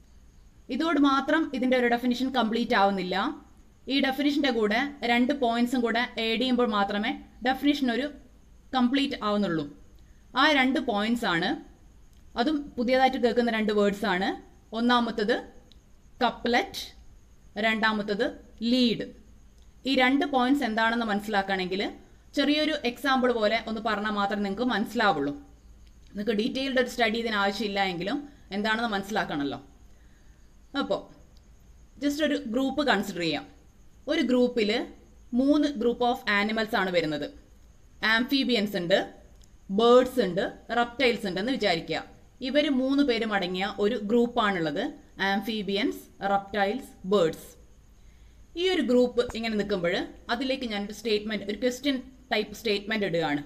ഇതോട് മാത്രം ഇതിൻ്റെ ഒരു ഡെഫിനിഷൻ കംപ്ലീറ്റ് ആവുന്നില്ല. ഈ ഡെഫിനിഷൻ്റെ കൂടെ 2 പോയിന്റ്സും കൂടെ ആഡ് ചെയ്യുമ്പോൾ മാത്രമേ ഡെഫിനിഷൻ ഒരു കംപ്ലീറ്റ് ആവുന്നുള്ളൂ. ആ 2 പോയിന്റ്സ് ആണ്, അതും പുതിയതായിട്ട് കേൾക്കുന്ന 2 വേർഡ്സ് ആണ്. ഒന്നാമത്തത് കപ്ലറ്റ്, രണ്ടാമത്തത് ലീഡ്. ഈ 2 പോയിന്റ്സ് എന്താണെന്ന് മനസ്സിലാക്കണമെങ്കിൽ ചെറിയൊരു എക്സാമ്പിൾ പോലെ ഒന്ന് പറഞ്ഞാൽ മാത്രമേ നിങ്ങൾക്ക് മനസ്സിലാവുള്ളൂ. നിങ്ങൾക്ക് ഡീറ്റെയിൽഡ് ഒരു സ്റ്റഡി ഇതിന് ആവശ്യമില്ല എങ്കിലും എന്താണെന്ന് മനസ്സിലാക്കണമല്ലോ. അപ്പോൾ ജസ്റ്റ് ഒരു ഗ്രൂപ്പ് കൺസിഡർ ചെയ്യാം. ഒരു ഗ്രൂപ്പിൽ 3 ഗ്രൂപ്പ് ഓഫ് ആനിമൽസ് ആണ് വരുന്നത്. ആംഫീബിയൻസ് ഉണ്ട്, ബേർഡ്സ് ഉണ്ട്, റെപ്റ്റൈൽസ് ഉണ്ടെന്ന് വിചാരിക്കുക. ഇവർ 3 പേരും അടങ്ങിയ ഒരു ഗ്രൂപ്പാണുള്ളത്. Amphibians, reptiles, birds. ഈ ഒരു ഗ്രൂപ്പ് ഇങ്ങനെ നിൽക്കുമ്പോൾ അതിലേക്ക് ഞാനൊരു സ്റ്റേറ്റ്മെന്റ്, ഒരു ക്വസ്റ്റ്യൻ ടൈപ്പ് സ്റ്റേറ്റ്മെന്റ് ഇടുകയാണ്.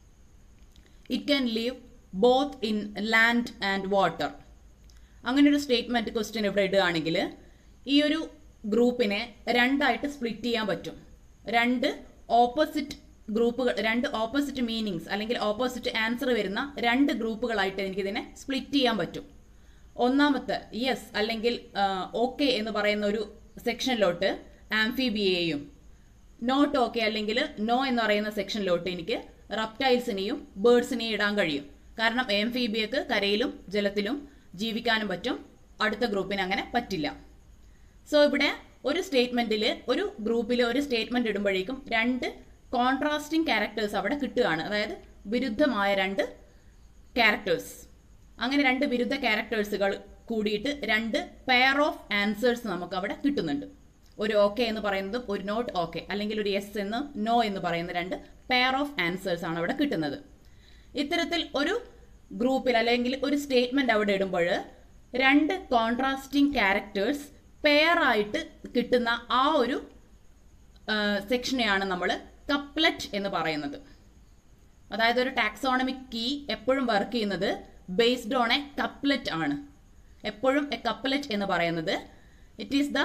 It can live both in land and water. അങ്ങനെ ഒരു സ്റ്റേറ്റ്മെന്റ് ക്വസ്റ്റ്യൻ ഇവിടെ ഇടുകയാണെങ്കിൽ ഈ ഒരു ഗ്രൂപ്പിനെ 2ആയിട്ട് സ്പ്ലിറ്റ് ചെയ്യാൻ പറ്റും. 2 ഓപ്പോസിറ്റ് ഗ്രൂപ്പുകൾ, 2 ഓപ്പോസിറ്റ് മീനിങ്സ് അല്ലെങ്കിൽ ഓപ്പോസിറ്റ് ആൻസർ വരുന്ന 2 ഗ്രൂപ്പുകളായിട്ട് എനിക്കിതിനെ സ്പ്ലിറ്റ് ചെയ്യാൻ പറ്റും. ഒന്നാമത്തെ യെസ് അല്ലെങ്കിൽ ഓക്കെ എന്ന് പറയുന്ന ഒരു സെക്ഷനിലോട്ട് ആംഫീബിയെയും, നോട്ട് ഓക്കെ അല്ലെങ്കിൽ നോ എന്ന് പറയുന്ന സെക്ഷനിലോട്ട് എനിക്ക് റെപ്റ്റൈൽസിനെയും ബേർഡ്സിനെയും ഇടാൻ കഴിയും. കാരണം ആംഫീബിയക്ക് കരയിലും ജലത്തിലും ജീവിക്കാനും പറ്റും, അടുത്ത ഗ്രൂപ്പിന് അങ്ങനെ പറ്റില്ല. സോ ഇവിടെ ഒരു സ്റ്റേറ്റ്മെന്റിൽ, ഒരു ഗ്രൂപ്പിൽ ഒരു സ്റ്റേറ്റ്മെന്റ് ഇടുമ്പോഴേക്കും 2 കോൺട്രാസ്റ്റിംഗ് ക്യാരക്ടേഴ്സ് അവിടെ കിട്ടുകയാണ്. അതായത് വിരുദ്ധമായ 2 ക്യാരക്ടേഴ്സ്. അങ്ങനെ 2 വിരുദ്ധ ക്യാരക്ടേഴ്സുകൾ കൂടിയിട്ട് 2 പെയർ ഓഫ് ആൻസേഴ്സ് നമുക്ക് അവിടെ കിട്ടുന്നുണ്ട്. ഒരു ഓക്കെ എന്ന് പറയുന്നതും ഒരു നോട്ട് ഓക്കെ അല്ലെങ്കിൽ ഒരു യെസ് എന്നും നോ എന്ന് പറയുന്ന 2 പെയർ ഓഫ് ആൻസേഴ്സ് ആണ് അവിടെ കിട്ടുന്നത്. ഇത്തരത്തിൽ ഒരു ഗ്രൂപ്പിൽ അല്ലെങ്കിൽ ഒരു സ്റ്റേറ്റ്മെന്റ് അവിടെ ഇടുമ്പോൾ 2 കോൺട്രാസ്റ്റിംഗ് ക്യാരക്ടേഴ്സ് പെയർ ആയിട്ട് കിട്ടുന്ന ആ ഒരു സെക്ഷനെയാണ് നമ്മൾ കപ്ലറ്റ് എന്ന് പറയുന്നത്. അതായത് ഒരു ടാക്സോണമിക് കീ എപ്പോഴും വർക്ക് ചെയ്യുന്നത് ബേസ്ഡ് ഓൺ എ കപ്ലറ്റ് ആണ്. എപ്പോഴും എ കപ്ലറ്റ് എന്ന് പറയുന്നത് it is the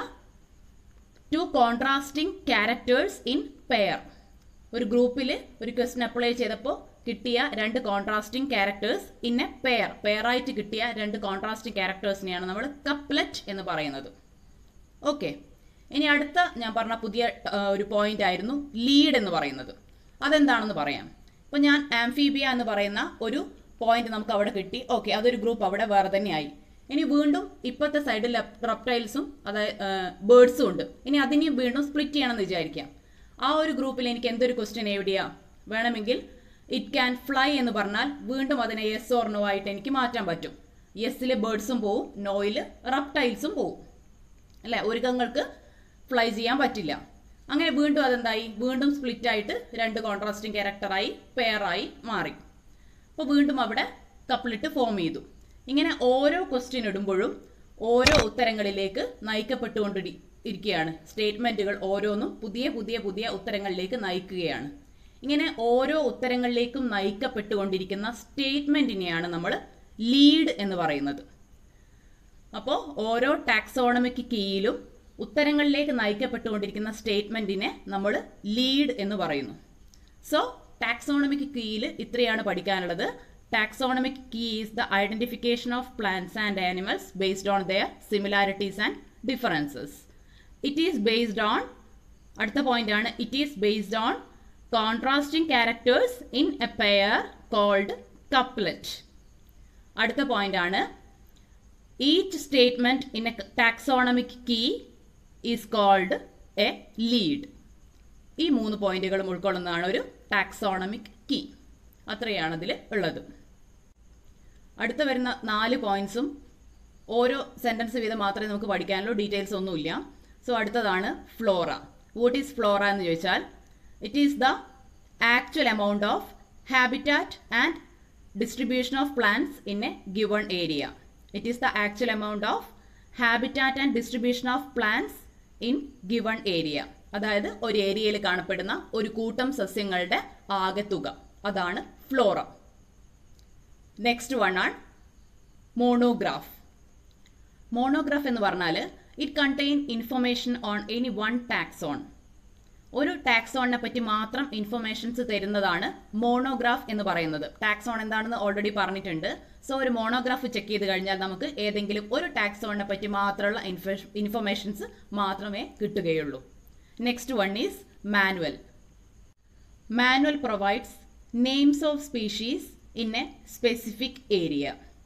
2 contrasting characters in pair. ഒരു ഗ്രൂപ്പിൽ ഒരു ക്വസ്റ്റ്യൻ അപ്ലൈ ചെയ്തപ്പോൾ കിട്ടിയ 2 contrasting characters in a pair ആയിട്ട് കിട്ടിയ 2 കോൺട്രാസ്റ്റിംഗ് ക്യാരക്ടേഴ്സിനെയാണ് നമ്മൾ കപ്ലറ്റ് എന്ന് പറയുന്നത്. ഓക്കെ, ഇനി അടുത്ത ഞാൻ പറഞ്ഞ പുതിയ ഒരു പോയിന്റ് ആയിരുന്നു ലീഡ് എന്ന് പറയുന്നത്. അതെന്താണെന്ന് പറയാം. ഇപ്പോൾ ഞാൻ ആംഫീബിയ എന്ന് പറയുന്ന ഒരു പോയിന്റ് നമുക്ക് അവിടെ കിട്ടി. ഓക്കെ, അതൊരു ഗ്രൂപ്പ് അവിടെ വേറെ തന്നെയായി. ഇനി വീണ്ടും ഇപ്പോഴത്തെ സൈഡിൽ റെപ്റ്റൈൽസും അതായത് ബേർഡ്സും ഉണ്ട്. ഇനി അതിനെയും വീണ്ടും സ്പ്ലിറ്റ് ചെയ്യണമെന്ന് വിചാരിക്കാം. ആ ഒരു ഗ്രൂപ്പിൽ എനിക്ക് എന്തൊരു ക്വസ്റ്റ്യൻ എവിടെയാ വേണമെങ്കിൽ ഇറ്റ് ക്യാൻ ഫ്ലൈ എന്ന് പറഞ്ഞാൽ വീണ്ടും അതിനെ യെസ് ഓർ നോ ആയിട്ട് എനിക്ക് മാറ്റാൻ പറ്റും. യെസ്സിൽ ബേർഡ്സും പോവും, നോയിൽ റെപ്റ്റൈൽസും പോവും. അല്ലെ, ഒരുകങ്ങൾക്ക് ഫ്ലൈ ചെയ്യാൻ പറ്റില്ല. അങ്ങനെ വീണ്ടും അതെന്തായി, വീണ്ടും സ്പ്ലിറ്റ് ആയിട്ട് 2 കോൺട്രാസ്റ്റിംഗ് ക്യാരക്ടറായി പെയറായി മാറി. അപ്പോൾ വീണ്ടും അവിടെ കപ്ലിറ്റ് ഫോം ചെയ്തു. ഇങ്ങനെ ഓരോ ക്വസ്റ്റ്യൻ ഇടുമ്പോഴും ഓരോ ഉത്തരങ്ങളിലേക്ക് നയിക്കപ്പെട്ടുകൊണ്ടിരിക്കുകയാണ്. സ്റ്റേറ്റ്മെന്റുകൾ ഓരോന്നും പുതിയ പുതിയ പുതിയ ഉത്തരങ്ങളിലേക്ക് നയിക്കുകയാണ്. ഇങ്ങനെ ഓരോ ഉത്തരങ്ങളിലേക്കും നയിക്കപ്പെട്ടുകൊണ്ടിരിക്കുന്ന സ്റ്റേറ്റ്മെന്റിനെയാണ് നമ്മൾ ലീഡ് എന്ന് പറയുന്നത്. അപ്പോൾ ഓരോ ടാക്സോണമിക് കീയിലും ഉത്തരങ്ങളിലേക്ക് നയിക്കപ്പെട്ടുകൊണ്ടിരിക്കുന്ന സ്റ്റേറ്റ്മെന്റിനെ നമ്മൾ ലീഡ് എന്ന് പറയുന്നു. സോ ടാക്സോണമിക് കീയിൽ ഇത്രയാണ് പഠിക്കാനുള്ളത്. Taxonomic key is the identification of plants and animals based on their similarities and differences. It is based on, അടുത്ത പോയിന്റ് ആണ്, it is based on contrasting characters in a pair called couplet. അടുത്ത point ആണ്, each statement in a taxonomic key is called a lead. ഈ 3 പോയിന്റുകളും ഉൾക്കൊള്ളുന്നതാണ് ഒരു taxonomic key. അത്രയാണ് അതിൽ ഉള്ളത്. അടുത്ത വരുന്ന 4 പോയിന്റ്സും ഓരോ സെന്റൻസ് വീതം മാത്രമേ നമുക്ക് പഠിക്കാനുള്ളൂ, ഡീറ്റെയിൽസ് ഒന്നുമില്ല. സോ അടുത്തതാണ് ഫ്ലോറ. വാട്ട് ഈസ് ഫ്ലോറ എന്ന് ചോദിച്ചാൽ, it is the actual amount of habitat and distribution of plants in a given area. It is the actual amount of habitat and distribution of plants in given area. അതായത് ഒരു ഏരിയയിൽ കാണപ്പെടുന്ന ഒരു കൂട്ടം സസ്യങ്ങളുടെ ആകെത്തുക, അതാണ് ഫ്ലോറ. നെക്സ്റ്റ് വൺ ആണ് മോണോഗ്രാഫ്. മോണോഗ്രാഫ് എന്ന് പറഞ്ഞാൽ it contain information on any one taxon. ഒരു ടാക്സോണിനെ പറ്റി മാത്രം ഇൻഫർമേഷൻസ് തരുന്നതാണ് മോണോഗ്രാഫ് എന്ന് പറയുന്നത്. ടാക്സോൺ എന്താണെന്ന് ഓൾറെഡി പറഞ്ഞിട്ടുണ്ട്. സോ ഒരു മോണോഗ്രാഫ് ചെക്ക് ചെയ്ത് കഴിഞ്ഞാൽ നമുക്ക് ഏതെങ്കിലും ഒരു ടാക്സോണിനെ പറ്റി മാത്രമുള്ള ഇൻഫർമേഷൻസ് മാത്രമേ കിട്ടുകയുള്ളൂ. Next one is manual. Manual provides names of species in a specific area.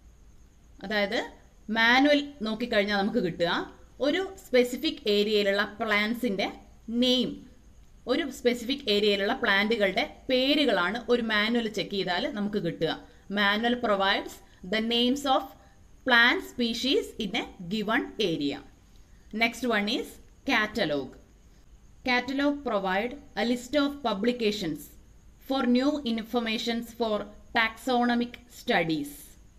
അതായത് മാനുവൽ നോക്കിക്കഴിഞ്ഞാൽ നമുക്ക് കിട്ടുക ഒരു സ്പെസിഫിക് ഏരിയയിലുള്ള പ്ലാന്റ്സിന്റെ നെയിം, ഒരു സ്പെസിഫിക് ഏരിയയിലുള്ള പ്ലാന്റുകളുടെ പേരുകളാണ് ഒരു മാനുവൽ ചെക്ക് ചെയ്താൽ നമുക്ക് കിട്ടുക. Manual provides the names of plant species in a given area. Next one is catalogue. Catalog provide a list of publications for new informations for taxonomic studies.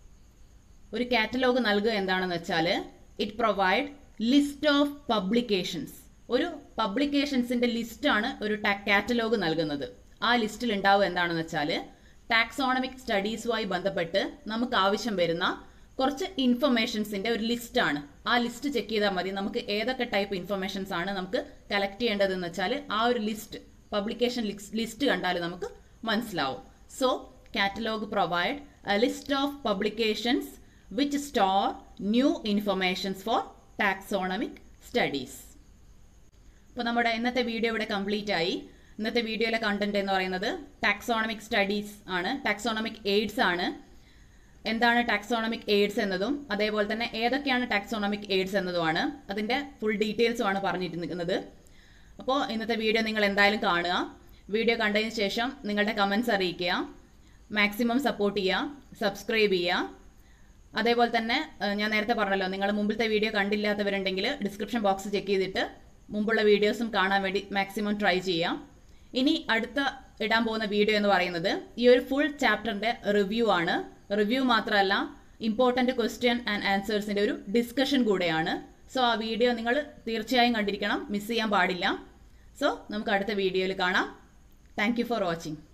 ഒരു catalogue നൽകുക എന്താണെന്ന് വെച്ചാൽ it provide list of publications. ഒരു പബ്ലിക്കേഷൻസിന്റെ ലിസ്റ്റാണ് ഒരു catalogue നൽകുന്നത്. ആ ലിസ്റ്റിൽ ഉണ്ടാവുക എന്താണെന്ന് വെച്ചാൽ ടാക്സോണമിക് സ്റ്റഡീസുമായി ബന്ധപ്പെട്ട് നമുക്ക് ആവശ്യം വരുന്ന കുറച്ച് ഇൻഫർമേഷൻസിന്റെ ഒരു ലിസ്റ്റാണ്. ആ ലിസ്റ്റ് ചെക്ക് ചെയ്താൽ മതി നമുക്ക് ഏതൊക്കെ ടൈപ്പ് ഇൻഫർമേഷൻസ് ആണ് നമുക്ക് കളക്ട് ചെയ്യേണ്ടതെന്ന് വെച്ചാൽ ആ ഒരു ലിസ്റ്റ്, പബ്ലിക്കേഷൻ ലിസ്റ്റ് കണ്ടാൽ നമുക്ക് മനസ്സിലാവും. So catalogue provide a list of publications which store new informations for taxonomic studies. അപ്പോൾ നമ്മുടെ ഇന്നത്തെ വീഡിയോ ഇവിടെ കംപ്ലീറ്റ് ആയി. ഇന്നത്തെ വീഡിയോയിലെ കണ്ടന്റ് എന്ന് പറയുന്നത് ടാക്സോണമിക് സ്റ്റഡീസ് ആണ്, ടാക്സോണമിക് എയ്ഡ്സ് ആണ്. എന്താണ് ടാക്സോണമിക് എയ്ഡ്സ് എന്നതും അതേപോലെ തന്നെ ഏതൊക്കെയാണ് ടാക്സോണമിക് എയ്ഡ്സ് എന്നതുമാണ്, അതിൻ്റെ ഫുൾ ഡീറ്റെയിൽസുമാണ് പറഞ്ഞിരിക്കുന്നത്. അപ്പോൾ ഇന്നത്തെ വീഡിയോ നിങ്ങൾ എന്തായാലും കാണുക. വീഡിയോ കണ്ടതിന് ശേഷം നിങ്ങളുടെ കമൻസ് അറിയിക്കുക, മാക്സിമം സപ്പോർട്ട് ചെയ്യുക, സബ്സ്ക്രൈബ് ചെയ്യുക. അതേപോലെ തന്നെ ഞാൻ നേരത്തെ പറഞ്ഞല്ലോ, നിങ്ങൾ മുമ്പിലത്തെ വീഡിയോ കണ്ടില്ലാത്തവരുണ്ടെങ്കിൽ ഡിസ്ക്രിപ്ഷൻ ബോക്സ് ചെക്ക് ചെയ്തിട്ട് മുമ്പുള്ള വീഡിയോസും കാണാൻ വേണ്ടി മാക്സിമം ട്രൈ ചെയ്യാം. ഇനി അടുത്ത ഇടാൻ പോകുന്ന വീഡിയോ എന്ന് പറയുന്നത് ഈ ഒരു ഫുൾ ചാപ്റ്ററിൻ്റെ റിവ്യൂ ആണ്. റിവ്യൂ മാത്രമല്ല, ഇമ്പോർട്ടൻറ്റ് ക്വസ്റ്റ്യൻ ആൻഡ് ആൻസേഴ്സിൻ്റെ ഒരു ഡിസ്കഷൻ കൂടെയാണ്. സോ ആ വീഡിയോ നിങ്ങൾ തീർച്ചയായും കണ്ടിരിക്കണം, മിസ് ചെയ്യാൻ പാടില്ല. സോ നമുക്ക് അടുത്ത വീഡിയോയിൽ കാണാം. Thank you for watching.